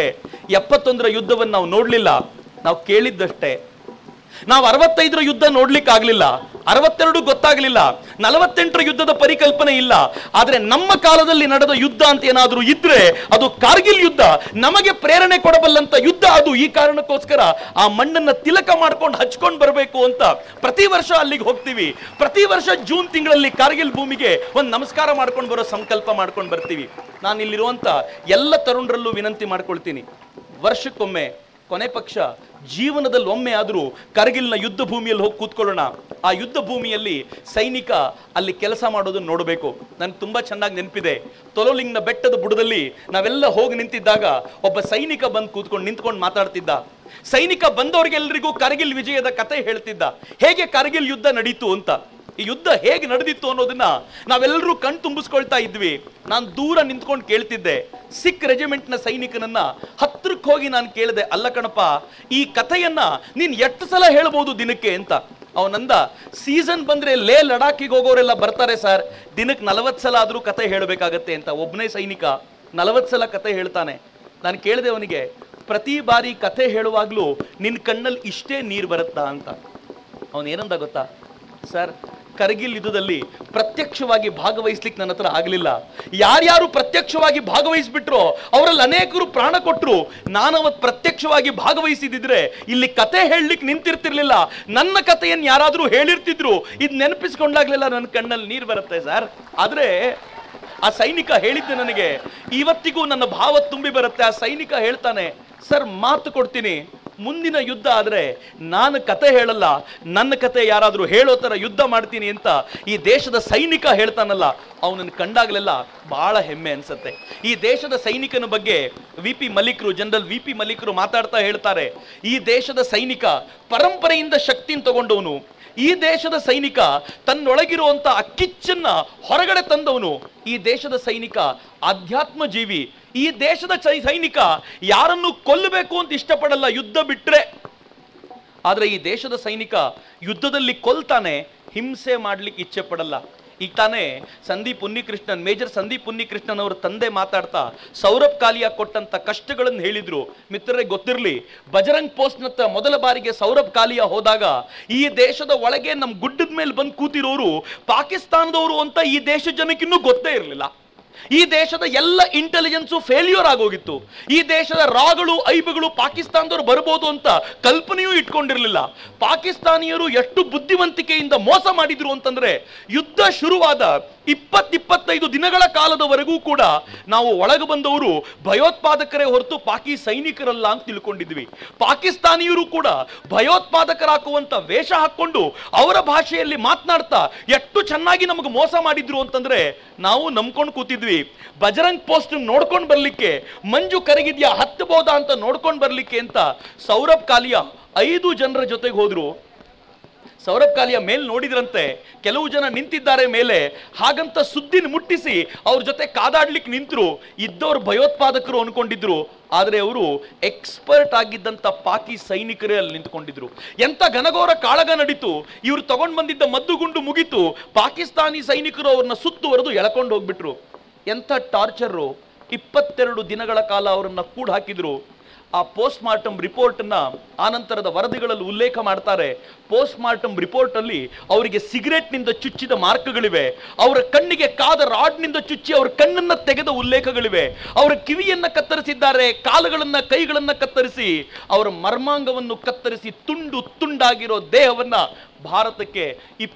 71ರ ಯುದ್ಧವನ್ನು ನಾವು ನೋಡ್ಲಿಲ್ಲ, ನಾವು ಕೇಳಿದ್ದಷ್ಟೇ. ನಾವು 65ರ ಯುದ್ಧ ನೋಡ್ಲಿಕ್ಕೆ ಆಗ್ಲಿಲ್ಲ, 62 ಗೊತ್ತಾಗ್ಲಿಲ್ಲ, 48ರ ಯುದ್ಧದ ಪರಿಕಲ್ಪನೆ ಇಲ್ಲ. ಆದ್ರೆ ನಮ್ಮ ಕಾಲದಲ್ಲಿ ನಡೆದ ಯುದ್ಧ ಅಂತ ಏನಾದ್ರೂ ಇದ್ರೆ ಅದು ಕಾರ್ಗಿಲ್ ಯುದ್ಧ, ನಮಗೆ ಪ್ರೇರಣೆ ಕೊಡಬಲ್ಲಂತ ಯುದ್ಧ ಅದು. ಈ ಕಾರಣಕ್ಕೋಸ್ಕರ ಆ ಮಣ್ಣನ್ನ ತಿಲಕ ಮಾಡ್ಕೊಂಡು ಹಚ್ಕೊಂಡು ಬರಬೇಕು ಅಂತ ಪ್ರತಿ ವರ್ಷ ಅಲ್ಲಿಗೆ ಹೋಗ್ತೀವಿ. ಪ್ರತಿ ವರ್ಷ ಜೂನ್ ತಿಂಗಳಲ್ಲಿ ಕಾರ್ಗಿಲ್ ಭೂಮಿಗೆ ಒಂದು ನಮಸ್ಕಾರ ಮಾಡ್ಕೊಂಡು ಬರೋ ಸಂಕಲ್ಪ ಮಾಡ್ಕೊಂಡು ಬರ್ತೀವಿ. ನಾನು ಇಲ್ಲಿರುವಂತ ಎಲ್ಲ ತರುಣರಲ್ಲೂ ವಿನಂತಿ ಮಾಡ್ಕೊಳ್ತೀನಿ, ವರ್ಷಕ್ಕೊಮ್ಮೆ ಕೊನೆ ಪಕ್ಷ ಜೀವನದಲ್ಲಿ ಒಮ್ಮೆ ಆದರೂ ಕಾರ್ಗಿಲ್ನ ಯುದ್ಧ ಭೂಮಿಯಲ್ಲಿ ಹೋಗಿ ಕೂತ್ಕೊಳ್ಳೋಣ. ಆ ಯುದ್ಧ ಭೂಮಿಯಲ್ಲಿ ಸೈನಿಕ ಅಲ್ಲಿ ಕೆಲಸ ಮಾಡೋದನ್ನು ನೋಡಬೇಕು. ನನಗೆ ತುಂಬ ಚೆನ್ನಾಗಿ ನೆನಪಿದೆ, ತೊಲೋಲಿಂಗ್ನ ಬೆಟ್ಟದ ಬುಡದಲ್ಲಿ ನಾವೆಲ್ಲ ಹೋಗಿ ನಿಂತಿದ್ದಾಗ ಒಬ್ಬ ಸೈನಿಕ ಬಂದು ನಿಂತ್ಕೊಂಡು ಮಾತಾಡ್ತಿದ್ದ. ಸೈನಿಕ ಬಂದವರಿಗೆಲ್ಲರಿಗೂ ಕಾರ್ಗಿಲ್ ವಿಜಯದ ಕತೆ ಹೇಳ್ತಿದ್ದ, ಹೇಗೆ ಕಾರ್ಗಿಲ್ ಯುದ್ಧ ನಡೀತು ಅಂತ. ಈ ಯುದ್ಧ ಹೇಗೆ ನಡೆದಿತ್ತು ಅನ್ನೋದನ್ನ ನಾವೆಲ್ಲರೂ ಕಣ್ ತುಂಬಿಸ್ಕೊಳ್ತಾ ಇದ್ವಿ. ನಾನು ದೂರ ನಿಂತ್ಕೊಂಡು ಕೇಳ್ತಿದ್ದೆ. ಸಿಖ್ ರೆಜಿಮೆಂಟ್ನ ಸೈನಿಕನನ್ನ ಹತ್ರಕ್ಕೆ ಹೋಗಿ ನಾನು ಕೇಳಿದೆ, ಅಲ್ಲ ಕಣಪ್ಪ, ಈ ಕಥೆಯನ್ನ ನೀನ್ ಎಷ್ಟು ಸಲ ಹೇಳ್ಬೋದು ದಿನಕ್ಕೆ ಅಂತ. ಅವನಂದ, ಸೀಸನ್ ಬಂದ್ರೆ ಲೇ ಲಡಾಖಿಗೆ ಹೋಗೋರೆಲ್ಲ ಬರ್ತಾರೆ ಸರ್, ದಿನಕ್ಕೆ 40 ಸಲ ಆದ್ರೂ ಕತೆ ಹೇಳಬೇಕಾಗತ್ತೆ ಅಂತ. ಒಬ್ಬನೇ ಸೈನಿಕ 40 ಸಲ ಕತೆ ಹೇಳ್ತಾನೆ. ನಾನು ಕೇಳಿದೆ ಅವನಿಗೆ, ಪ್ರತಿ ಬಾರಿ ಕತೆ ಹೇಳುವಾಗ್ಲೂ ನಿನ್ನ ಕಣ್ಣಲ್ಲಿ ಇಷ್ಟೇ ನೀರು ಬರುತ್ತಾ ಅಂತ. ಅವನೇನಂದ ಗೊತ್ತಾ? ಸರ್, ಕರ್ಗಿಲ್ ಯುದ್ಧದಲ್ಲಿ ಪ್ರತ್ಯಕ್ಷವಾಗಿ ಭಾಗವಹಿಸ್ಲಿಕ್ಕೆ ನನ್ನ ಹತ್ರ ಆಗಲಿಲ್ಲ. ಯಾರ್ಯಾರು ಪ್ರತ್ಯಕ್ಷವಾಗಿ ಭಾಗವಹಿಸ್ಬಿಟ್ರೋ ಅವರಲ್ಲಿ ಅನೇಕರು ಪ್ರಾಣ ಕೊಟ್ಟರು. ನಾನು ಅವತ್ತು ಪ್ರತ್ಯಕ್ಷವಾಗಿ ಭಾಗವಹಿಸಿದ್ರೆ ಇಲ್ಲಿ ಕತೆ ಹೇಳಲಿಕ್ಕೆ ನಿಂತಿರ್ತಿರ್ಲಿಲ್ಲ. ನನ್ನ ಕಥೆಯನ್ನು ಯಾರಾದರೂ ಹೇಳಿರ್ತಿದ್ರು. ಇದು ನೆನಪಿಸ್ಕೊಂಡಾಗ್ಲೆಲ್ಲ ನನ್ನ ಕಣ್ಣಲ್ಲಿ ನೀರು ಬರುತ್ತೆ ಸರ್. ಆದ್ರೆ ಆ ಸೈನಿಕ ಹೇಳಿದ್ದೆ ನನಗೆ ಇವತ್ತಿಗೂ ನನ್ನ ಭಾವ ತುಂಬಿ ಬರುತ್ತೆ. ಆ ಸೈನಿಕ ಹೇಳ್ತಾನೆ, ಸರ್ ಮಾತು ಕೊಡ್ತೀನಿ, ಮುಂದಿನ ಯುದ್ಧ ಆದ್ರೆ ನಾನು ಕತೆ ಹೇಳಲ್ಲ, ನನ್ನ ಕತೆ ಯಾರಾದ್ರೂ ಹೇಳೋ ತರ ಯುದ್ಧ ಮಾಡ್ತೀನಿ ಅಂತ ಈ ದೇಶದ ಸೈನಿಕ ಹೇಳ್ತಾನಲ್ಲ, ಅವನನ್ನು ಕಂಡಾಗ್ಲೆಲ್ಲ ಬಹಳ ಹೆಮ್ಮೆ ಅನ್ಸುತ್ತೆ. ಈ ದೇಶದ ಸೈನಿಕನ ಬಗ್ಗೆ ವಿ.ಪಿ. ಮಲಿಕ್ರು, ಜನರಲ್ ವಿ.ಪಿ. ಮಲಿಕ್ರು ಮಾತಾಡ್ತಾ ಹೇಳ್ತಾರೆ, ಈ ದೇಶದ ಸೈನಿಕ ಪರಂಪರೆಯಿಂದ ಶಕ್ತಿನ ತಗೊಂಡವನು. ಈ ದೇಶದ ಸೈನಿಕ ತನ್ನೊಳಗಿರುವಂತ ಆ ಕಿಚ್ಚನ್ನ ಹೊರಗಡೆ ತಂದವನು. ಈ ದೇಶದ ಸೈನಿಕ ಆಧ್ಯಾತ್ಮ ಜೀವಿ. ಈ ದೇಶದ ಸೈನಿಕ ಯಾರನ್ನು ಕೊಲ್ಲಬೇಕು ಅಂತ ಇಷ್ಟಪಡಲ್ಲ, ಯುದ್ಧ ಬಿಟ್ರೆ. ಆದ್ರೆ ಈ ದೇಶದ ಸೈನಿಕ ಯುದ್ಧದಲ್ಲಿ ಕೊಲ್ತಾನೆ, ಹಿಂಸೆ ಮಾಡ್ಲಿಕ್ಕೆ ಇಚ್ಛೆ ಪಡಲ್ಲ. ಈಗ ತಾನೇ ಸಂದೀಪ್ ಉನ್ನಿಕೃಷ್ಣನ್, ಮೇಜರ್ ಸಂದೀಪ್ ಉನ್ನಿಕೃಷ್ಣನ್ ಅವರ ತಂದೆ ಮಾತಾಡ್ತಾ ಸೌರಭ್ ಕಾಲಿಯಾ ಕೊಟ್ಟಂತ ಕಷ್ಟಗಳನ್ನು ಹೇಳಿದ್ರು. ಮಿತ್ರರಿಗೆ ಗೊತ್ತಿರಲಿ, ಬಜರಂಗ್ ಪೋಸ್ಟ್ನತ್ತ ಮೊದಲ ಬಾರಿಗೆ ಸೌರಭ್ ಕಾಲಿಯಾ ಹೋದಾಗ ಈ ದೇಶದ ಒಳಗೆ ನಮ್ಮ ಗುಡ್ಡದ ಮೇಲೆ ಬಂದು ಕೂತಿರೋರು ಪಾಕಿಸ್ತಾನದವರು ಅಂತ ಈ ದೇಶದ ಜನಕ್ಕಿನ್ನೂ ಗೊತ್ತೇ ಇರಲಿಲ್ಲ. ಈ ದೇಶದ ಎಲ್ಲ ಇಂಟೆಲಿಜೆನ್ಸು ಫೇಲ್ಯೂರ್ ಆಗೋಗಿತ್ತು. ಈ ದೇಶದ ರಾಗಳು ಐಬುಗಳು ಪಾಕಿಸ್ತಾನದವರು ಬರ್ಬೋದು ಅಂತ ಕಲ್ಪನೆಯೂ ಇಟ್ಕೊಂಡಿರಲಿಲ್ಲ. ಪಾಕಿಸ್ತಾನಿಯರು ಎಷ್ಟು ಬುದ್ಧಿವಂತಿಕೆಯಿಂದ ಮೋಸ ಮಾಡಿದ್ರು ಅಂತಂದ್ರೆ, ಯುದ್ಧ ಶುರುವಾದ 20-25 ದಿನಗಳ ಕಾಲದವರೆಗೂ ಕೂಡ ನಾವು ಒಳಗೆ ಬಂದವರು ಭಯೋತ್ಪಾದಕರೇ ಹೊರತು ಪಾಕಿ ಸೈನಿಕರಲ್ಲ ಅಂತ ತಿಳ್ಕೊಂಡಿದ್ವಿ. ಪಾಕಿಸ್ತಾನಿಯರು ಕೂಡ ಭಯೋತ್ಪಾದಕರಾಕುವಂತ ವೇಷ ಹಾಕೊಂಡು ಅವರ ಭಾಷೆಯಲ್ಲಿ ಮಾತನಾಡ್ತಾ ಎಷ್ಟು ಚೆನ್ನಾಗಿ ನಮಗೆ ಮೋಸ ಮಾಡಿದ್ರು ಅಂತಂದ್ರೆ ನಾವು ನಂಬ್ಕೊಂಡು ಕೂತಿದ್ವಿ. ಬಜರಂಗ್ ಪೋಸ್ಟ್ ನೋಡ್ಕೊಂಡು ಬರ್ಲಿಕ್ಕೆ, ಮಂಜು ಕರಗಿದ್ಯಾ ಹತ್ತಬಹುದಾ ಅಂತ ನೋಡ್ಕೊಂಡು ಬರ್ಲಿಕ್ಕೆ ಅಂತ ಸೌರಭ್ ಕಾಲಿಯಾ 5 ಜನರ ಜೊತೆಗೆ ಹೋದ್ರು. ಸೌರಭ್ ಕಾಲಿಯಾ ಮೇಲ್ ನೋಡಿದ್ರಂತೆ, ಕೆಲವು ಜನ ನಿಂತಿದ್ದಾರೆ ಮೇಲೆ, ಹಾಗಂತ ಸುದ್ದಿನ ಮುಟ್ಟಿಸಿ ಅವ್ರ ಜೊತೆ ಕಾದಾಡ್ಲಿಕ್ಕೆ ನಿಂತರು. ಇದ್ದವ್ರು ಭಯೋತ್ಪಾದಕರು ಅನ್ಕೊಂಡಿದ್ರು, ಆದ್ರೆ ಅವರು ಎಕ್ಸ್ಪರ್ಟ್ ಆಗಿದ್ದಂತ ಪಾಕಿ ಸೈನಿಕರೇ ಅಲ್ಲಿ ನಿಂತ್ಕೊಂಡಿದ್ರು. ಎಂತ ಘನಘೋರ ಕಾಳಗ ನಡೀತು. ಇವ್ರು ತಗೊಂಡ್ ಬಂದಿದ್ದ ಮದ್ದುಗುಂಡು ಮುಗಿತು, ಪಾಕಿಸ್ತಾನಿ ಸೈನಿಕರು ಅವ್ರನ್ನ ಸುತ್ತುವರೆದು ಎಳ್ಕೊಂಡು ಹೋಗ್ಬಿಟ್ರು. ಎಂಥ ಟಾರ್ಚರು. 22 ದಿನಗಳ ಕಾಲ ಅವರನ್ನ ಕೂಡ ಹಾಕಿದ್ರು. ಆ ಪೋಸ್ಟ್ ಮಾರ್ಟಮ್ ರಿಪೋರ್ಟ್ನ ಆನಂತರದ ವರದಿಗಳಲ್ಲಿ ಉಲ್ಲೇಖ ಮಾಡ್ತಾರೆ. ಪೋಸ್ಟ್ ಮಾರ್ಟಮ್ ರಿಪೋರ್ಟ್ ಅಲ್ಲಿ ಅವರಿಗೆ ಸಿಗರೆಟ್ನಿಂದ ಚುಚ್ಚಿದ ಮಾರ್ಕ್ಗಳಿವೆ, ಅವರ ಕಣ್ಣಿಗೆ ಕಾದ ರಾಡ್ನಿಂದ ಚುಚ್ಚಿ ಅವರ ಕಣ್ಣನ್ನ ತೆಗೆದ ಉಲ್ಲೇಖಗಳಿವೆ, ಅವರ ಕಿವಿಯನ್ನ ಕತ್ತರಿಸಿದ್ದಾರೆ, ಕಾಲುಗಳನ್ನ ಕೈಗಳನ್ನ ಕತ್ತರಿಸಿ ಅವರ ಮರ್ಮಾಂಗವನ್ನು ಕತ್ತರಿಸಿ ತುಂಡು ತುಂಡಾಗಿರೋ ದೇಹವನ್ನ ಭಾರತಕ್ಕೆ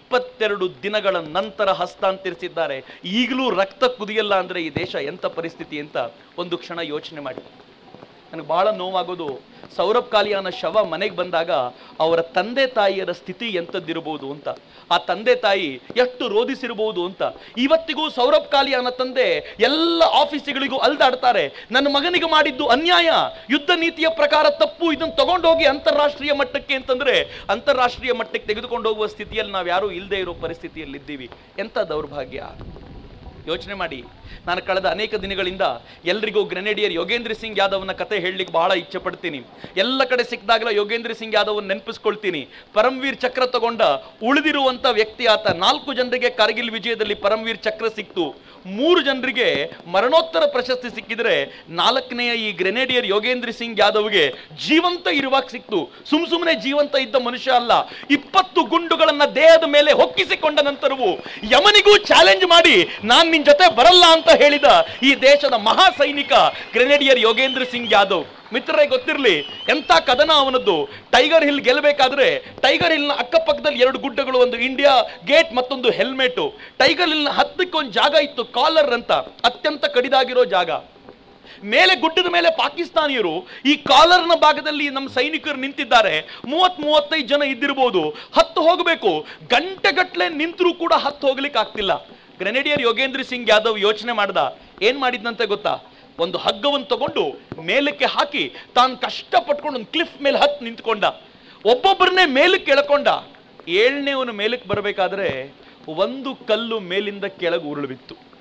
22 ದಿನಗಳ ನಂತರ ಹಸ್ತಾಂತರಿಸಿದ್ದಾರೆ. ಈಗಲೂ ರಕ್ತ ಕುದಿಯಲ್ಲ ಅಂದ್ರೆ ಈ ದೇಶ ಎಂತ ಪರಿಸ್ಥಿತಿ ಅಂತ ಒಂದು ಕ್ಷಣ ಯೋಚನೆ ಮಾಡಿ. ನನಗೆ ಬಹಳ ನೋವಾಗೋದು, ಸೌರಭ್ ಕಾಲಿಯಾನ ಶವ ಮನೆಗೆ ಬಂದಾಗ ಅವರ ತಂದೆ ತಾಯಿಯರ ಸ್ಥಿತಿ ಎಂಥದ್ದಿರಬಹುದು ಅಂತ. ಆ ತಂದೆ ತಾಯಿ ಎಷ್ಟು ರೋಧಿಸಿರಬಹುದು ಅಂತ. ಇವತ್ತಿಗೂ ಸೌರಭ್ ಕಾಲಿಯಾನ ತಂದೆ ಎಲ್ಲ ಆಫೀಸ್ಗಳಿಗೂ ಅಲ್ದಾಡ್ತಾರೆ, ನನ್ನ ಮಗನಿಗೆ ಮಾಡಿದ್ದು ಅನ್ಯಾಯ, ಯುದ್ಧ ನೀತಿಯ ಪ್ರಕಾರ ತಪ್ಪು, ಇದನ್ನು ತಗೊಂಡೋಗಿ ಅಂತಾರಾಷ್ಟ್ರೀಯ ಮಟ್ಟಕ್ಕೆ ಅಂತಂದ್ರೆ ಅಂತಾರಾಷ್ಟ್ರೀಯ ಮಟ್ಟಕ್ಕೆ ತೆಗೆದುಕೊಂಡು ಹೋಗುವ ಸ್ಥಿತಿಯಲ್ಲಿ ನಾವು ಯಾರೂ ಇಲ್ಲದೆ ಇರೋ ಪರಿಸ್ಥಿತಿಯಲ್ಲಿದ್ದೀವಿ. ಎಂಥ ದೌರ್ಭಾಗ್ಯ ಯೋಚನೆ ಮಾಡಿ. ನಾನು ಕಳೆದ ಅನೇಕ ದಿನಗಳಿಂದ ಎಲ್ರಿಗೂ ಗ್ರೆನೇಡಿಯರ್ ಯೋಗೇಂದ್ರ ಸಿಂಗ್ ಯಾದವ್ನ ಕತೆ ಹೇಳಲಿಕ್ಕೆ ಬಹಳ ಇಚ್ಛೆ ಪಡ್ತೀನಿ. ಎಲ್ಲ ಕಡೆ ಸಿಕ್ಕಿದಾಗಲ ಯೋಗೇಂದ್ರ ಸಿಂಗ್ ಯಾದವ್ನ ನೆನಪಿಸ್ಕೊಳ್ತೀನಿ. ಪರಮ್ವೀರ್ ಚಕ್ರ ತಗೊಂಡ ಉಳಿದಿರುವಂತ ವ್ಯಕ್ತಿ ಆತ. 4 ಜನರಿಗೆ ಕಾರ್ಗಿಲ್ ವಿಜಯದಲ್ಲಿ ಪರಮ್ವೀರ್ ಚಕ್ರ ಸಿಕ್ತು, 3 ಜನರಿಗೆ ಮರಣೋತ್ತರ ಪ್ರಶಸ್ತಿ ಸಿಕ್ಕಿದ್ರೆ 4ನೆಯ ಈ ಗ್ರೆನೇಡಿಯರ್ ಯೋಗೇಂದ್ರ ಸಿಂಗ್ ಯಾದವ್ಗೆ ಜೀವಂತ ಇರುವಾಗ ಸಿಕ್ತು. ಸುಮ್ಮನೆ ಜೀವಂತ ಇದ್ದ ಮನುಷ್ಯ ಅಲ್ಲ, 20 ಗುಂಡುಗಳನ್ನ ದೇಹದ ಮೇಲೆ ಹೊಕ್ಕಿಸಿಕೊಂಡ ನಂತರವೂ ಯಮನಿಗೂ ಚಾಲೆಂಜ್ ಮಾಡಿ ನಾನ್ ನಿನ್ ಜೊತೆ ಬರಲ್ಲ ಅಂತ ಹೇಳಿದ ಈ ದೇಶದ ಮಹಾ ಸೈನಿಕ ಗ್ರೆನೇಡಿಯರ್ ಯೋಗೇಂದ್ರ ಸಿಂಗ್ ಯಾದವ್. ಮಿತ್ರರೇ ಗೊತ್ತಿರಲಿ, ಎಂತ ಕದನ ಅವನದ್ದು. ಟೈಗರ್ ಹಿಲ್ ಗೆಲ್ಲಬೇಕಾದ್ರೆ ಟೈಗರ್ ಹಿಲ್ನ ಅಕ್ಕಪಕ್ಕದಲ್ಲಿ 2 ಗುಡ್ಡಗಳು, ಒಂದು ಇಂಡಿಯಾ ಗೇಟ್ ಮತ್ತೊಂದು ಹೆಲ್ಮೆಟ್. ಟೈಗರ್ ಹಿಲ್ನ ಹತ್ತಕ್ಕೊಂದು ಜಾಗ ಇತ್ತು, ಕಾಲರ್ ಅಂತ, ಅತ್ಯಂತ ಕಡಿದಾಗಿರೋ ಜಾಗ. ಮೇಲೆ ಗುಡ್ಡದ ಮೇಲೆ ಪಾಕಿಸ್ತಾನಿಯರು ಈ ಕಾಲರ್ನ ಭಾಗದಲ್ಲಿ ನಮ್ಮ ಸೈನಿಕರು ನಿಂತಿದ್ದಾರೆ. 30-35 ಜನ ಇದ್ದಿರಬಹುದು. ಹತ್ತು ಹೋಗಬೇಕು, ಗಂಟೆಗಟ್ಟಲೆ ನಿಂತರೂ ಕೂಡ ಹತ್ತು ಹೋಗ್ಲಿಕ್ಕೆ ಆಗ್ತಿಲ್ಲ. ಗ್ರೆನೇಡಿಯರ್ ಯೋಗೇಂದ್ರ ಸಿಂಗ್ ಯಾದವ್ ಯೋಚನೆ ಮಾಡ್ದ. ಏನ್ ಮಾಡಿದ್ನಂತೆ ಗೊತ್ತಾ? ಒಂದು ಹಗ್ಗವನ್ನು ತಗೊಂಡು ಮೇಲಕ್ಕೆ ಹಾಕಿ ತಾನು ಕಷ್ಟಪಟ್ಕೊಂಡು ಒಂದು ಕ್ಲಿಫ್ ಮೇಲೆ ಹತ್ತು ನಿಂತ್ಕೊಂಡ. ಒಬ್ಬೊಬ್ಬರನ್ನೇ ಮೇಲಕ್ಕೆ ಎಳ್ಕೊಂಡ. 7ನೇವನು ಮೇಲಕ್ಕೆ ಬರಬೇಕಾದ್ರೆ ಒಂದು ಕಲ್ಲು ಮೇಲಿಂದ ಕೆಳಗೆ ಉರುಳು ಬಿತ್ತು.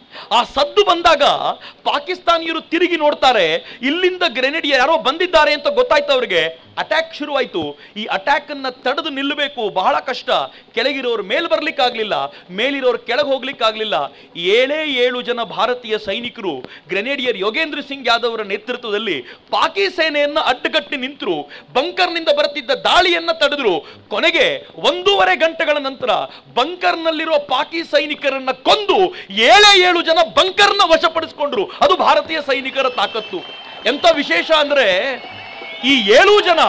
ಆ ಸದ್ದು ಬಂದಾಗ ಪಾಕಿಸ್ತಾನಿಯರು ತಿರುಗಿ ನೋಡ್ತಾರೆ, ಇಲ್ಲಿಂದ ಗ್ರೆನೇಡಿಯರ್ ಯಾರೋ ಬಂದಿದ್ದಾರೆ ಅಂತ ಗೊತ್ತಾಯ್ತು ಅವರಿಗೆ. ಅಟ್ಯಾಕ್ ಶುರುವಾಯಿತು. ಈ ಅಟ್ಯಾಕ್ ಅನ್ನ ತಡೆದು ನಿಲ್ಲಬೇಕು, ಬಹಳ ಕಷ್ಟ. ಕೆಳಗಿರೋರು ಮೇಲ್ ಬರ್ಲಿಕ್ಕಾಗ್ಲಿಲ್ಲ, ಮೇಲಿರೋರು ಕೆಳಗೆ ಹೋಗ್ಲಿಕ್ಕಾಗ್ಲಿಲ್ಲ. 7 ಜನ ಭಾರತೀಯ ಸೈನಿಕರು ಗ್ರೆನೇಡಿಯರ್ ಯೋಗೇಂದ್ರ ಸಿಂಗ್ ಯಾದವ್ ಅವರ ನೇತೃತ್ವದಲ್ಲಿ ಪಾಕಿ ಸೇನೆಯನ್ನ ಅಡ್ಡಗಟ್ಟಿ ನಿಂತರು. ಬಂಕರ್ನಿಂದ ಬರುತ್ತಿದ್ದ ದಾಳಿಯನ್ನ ತಡೆದ್ರು. ಕೊನೆಗೆ 1.5 ಗಂಟೆಗಳ ನಂತರ ಬಂಕರ್ನಲ್ಲಿರುವ ಪಾಕಿ ಸೈನಿಕರನ್ನ ಕೊಂದು 7 ಜನ ಬಂಕರ್ನ ವಶಪಡಿಸಿಕೊಂಡ್ರು. ಅದು ಭಾರತೀಯ ಸೈನಿಕರ ತಾಕತ್ತು. ಎಂತ ವಿಶೇಷ ಅಂದ್ರೆ ಈ 7 ಜನ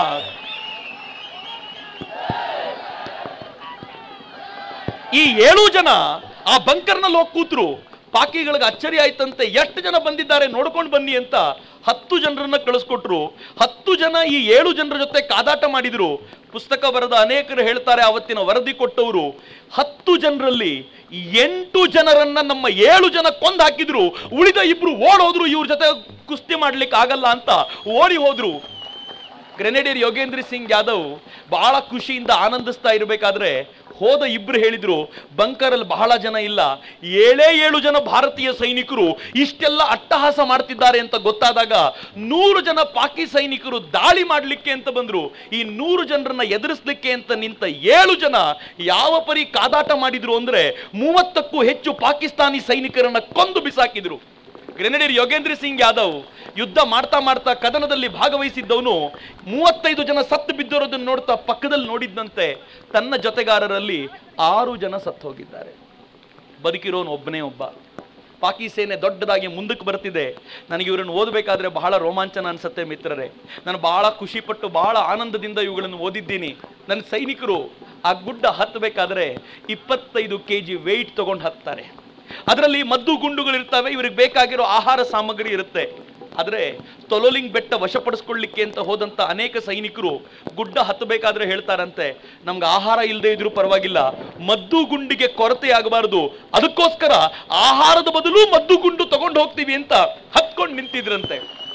ಆ ಬಂಕರ್ನಲ್ಲಿ ಹೋಗಿ ಕೂತ್ರು. ಪಾಕಿಗಳಿಗೆ ಅಚ್ಚರಿ ಆಯ್ತಂತೆ, ಎಷ್ಟು ಜನ ಬಂದಿದ್ದಾರೆ ನೋಡ್ಕೊಂಡು ಬನ್ನಿ ಅಂತ 10 ಜನರನ್ನ ಕಳಿಸ್ಕೊಟ್ರು. 10 ಜನ ಈ 7 ಜನರ ಜೊತೆ ಕಾದಾಟ ಮಾಡಿದ್ರು. ಪುಸ್ತಕ ಬರೆದ ಅನೇಕರು ಹೇಳ್ತಾರೆ, ಅವತ್ತಿನ ವರದಿ ಕೊಟ್ಟವರು 10 ಜನರಲ್ಲಿ 8 ಜನರನ್ನ ನಮ್ಮ 7 ಜನ ಕೊಂದು ಹಾಕಿದ್ರು. ಉಳಿದ 2 ಓಡೋದ್ರು, ಇವ್ರ ಜೊತೆ ಕುಸ್ತಿ ಮಾಡ್ಲಿಕ್ಕೆ ಆಗಲ್ಲ ಅಂತ ಓಡಿ ಹೋದ್ರು. ಗ್ರೆನೇಡಿಯರ್ ಯೋಗೇಂದ್ರ ಸಿಂಗ್ ಯಾದವ್ ಬಹಳ ಖುಷಿಯಿಂದ ಆನಂದಿಸ್ತಾ ಇರಬೇಕಾದ್ರೆ ಹೋದ 2 ಹೇಳಿದ್ರು, ಬಂಕರಲ್ಲಿ ಬಹಳ ಜನ ಇಲ್ಲ, 7 ಜನ ಭಾರತೀಯ ಸೈನಿಕರು ಇಷ್ಟೆಲ್ಲ ಅಟ್ಟಹಾಸ ಮಾಡ್ತಿದ್ದಾರೆ ಅಂತ ಗೊತ್ತಾದಾಗ 100 ಜನ ಪಾಕಿ ಸೈನಿಕರು ದಾಳಿ ಮಾಡಲಿಕ್ಕೆ ಅಂತ ಬಂದ್ರು. ಈ 100 ಜನರನ್ನ ಎದುರಿಸಲಿಕ್ಕೆ ಅಂತ ನಿಂತ 7 ಜನ ಯಾವ ಪರಿ ಕಾದಾಟ ಮಾಡಿದ್ರು ಅಂದ್ರೆ 30ಕ್ಕೂ ಹೆಚ್ಚು ಪಾಕಿಸ್ತಾನಿ ಸೈನಿಕರನ್ನ ಕೊಂದು ಬಿಸಾಕಿದ್ರು. ಗ್ರೆನೇಡಿಯರ್ ಯೋಗೇಂದ್ರ ಸಿಂಗ್ ಯಾದವ್ ಯುದ್ಧ ಮಾಡ್ತಾ ಮಾಡ್ತಾ ಕದನದಲ್ಲಿ ಭಾಗವಹಿಸಿದ್ದವನು 35 ಜನ ಸತ್ತು ಬಿದ್ದಿರೋದನ್ನು ನೋಡ್ತಾ ಪಕ್ಕದಲ್ಲಿ ನೋಡಿದ್ದಂತೆ ತನ್ನ ಜೊತೆಗಾರರಲ್ಲಿ 6 ಜನ ಸತ್ತು ಹೋಗಿದ್ದಾರೆ. ಬದುಕಿರೋನು ಒಬ್ಬನೇ ಒಬ್ಬ. ಪಾಕಿ ಸೇನೆ ದೊಡ್ಡದಾಗಿ ಮುಂದಕ್ಕೆ ಬರ್ತಿದೆ. ನನಗೆ ಇವರನ್ನು ಓದಬೇಕಾದ್ರೆ ಬಹಳ ರೋಮಾಂಚನ ಅನ್ಸುತ್ತೆ ಮಿತ್ರರೇ. ನಾನು ಬಹಳ ಖುಷಿಪಟ್ಟು ಬಹಳ ಆನಂದದಿಂದ ಇವುಗಳನ್ನು ಓದಿದ್ದೀನಿ. ನನ್ನ ಸೈನಿಕರು ಆ ಗುಡ್ಡ ಹತ್ತಬೇಕಾದ್ರೆ 25 kg ವೆಯ್ಟ್ ತಗೊಂಡು ಹತ್ತಾರೆ. ಅದರಲ್ಲಿ ಮದ್ದು ಗುಂಡುಗಳು ಇರ್ತವೆ, ಇವ್ರಿಗೆ ಬೇಕಾಗಿರೋ ಆಹಾರ ಸಾಮಗ್ರಿ ಇರುತ್ತೆ. ಆದ್ರೆ ತೊಲೋಲಿಂಗ್ ಬೆಟ್ಟ ವಶಪಡಿಸ್ಕೊಳ್ಳಿಕ್ಕೆ ಅಂತ ಹೋದಂತ ಅನೇಕ ಸೈನಿಕರು ಗುಡ್ಡ ಹತ್ತಬೇಕಾದ್ರೆ ಹೇಳ್ತಾರಂತೆ, ನಮ್ಗೆ ಆಹಾರ ಇಲ್ಲದೆ ಇದ್ರೂ ಪರವಾಗಿಲ್ಲ, ಮದ್ದು ಗುಂಡಿಗೆ ಕೊರತೆ ಆಗಬಾರದು, ಅದಕ್ಕೋಸ್ಕರ ಆಹಾರದ ಬದಲು ಮದ್ದು ಗುಂಡು ತಗೊಂಡು ಹೋಗ್ತೀವಿ ಅಂತ ಹತ್ಕೊಂಡು ನಿಂತಿದ್ರಂತೆ.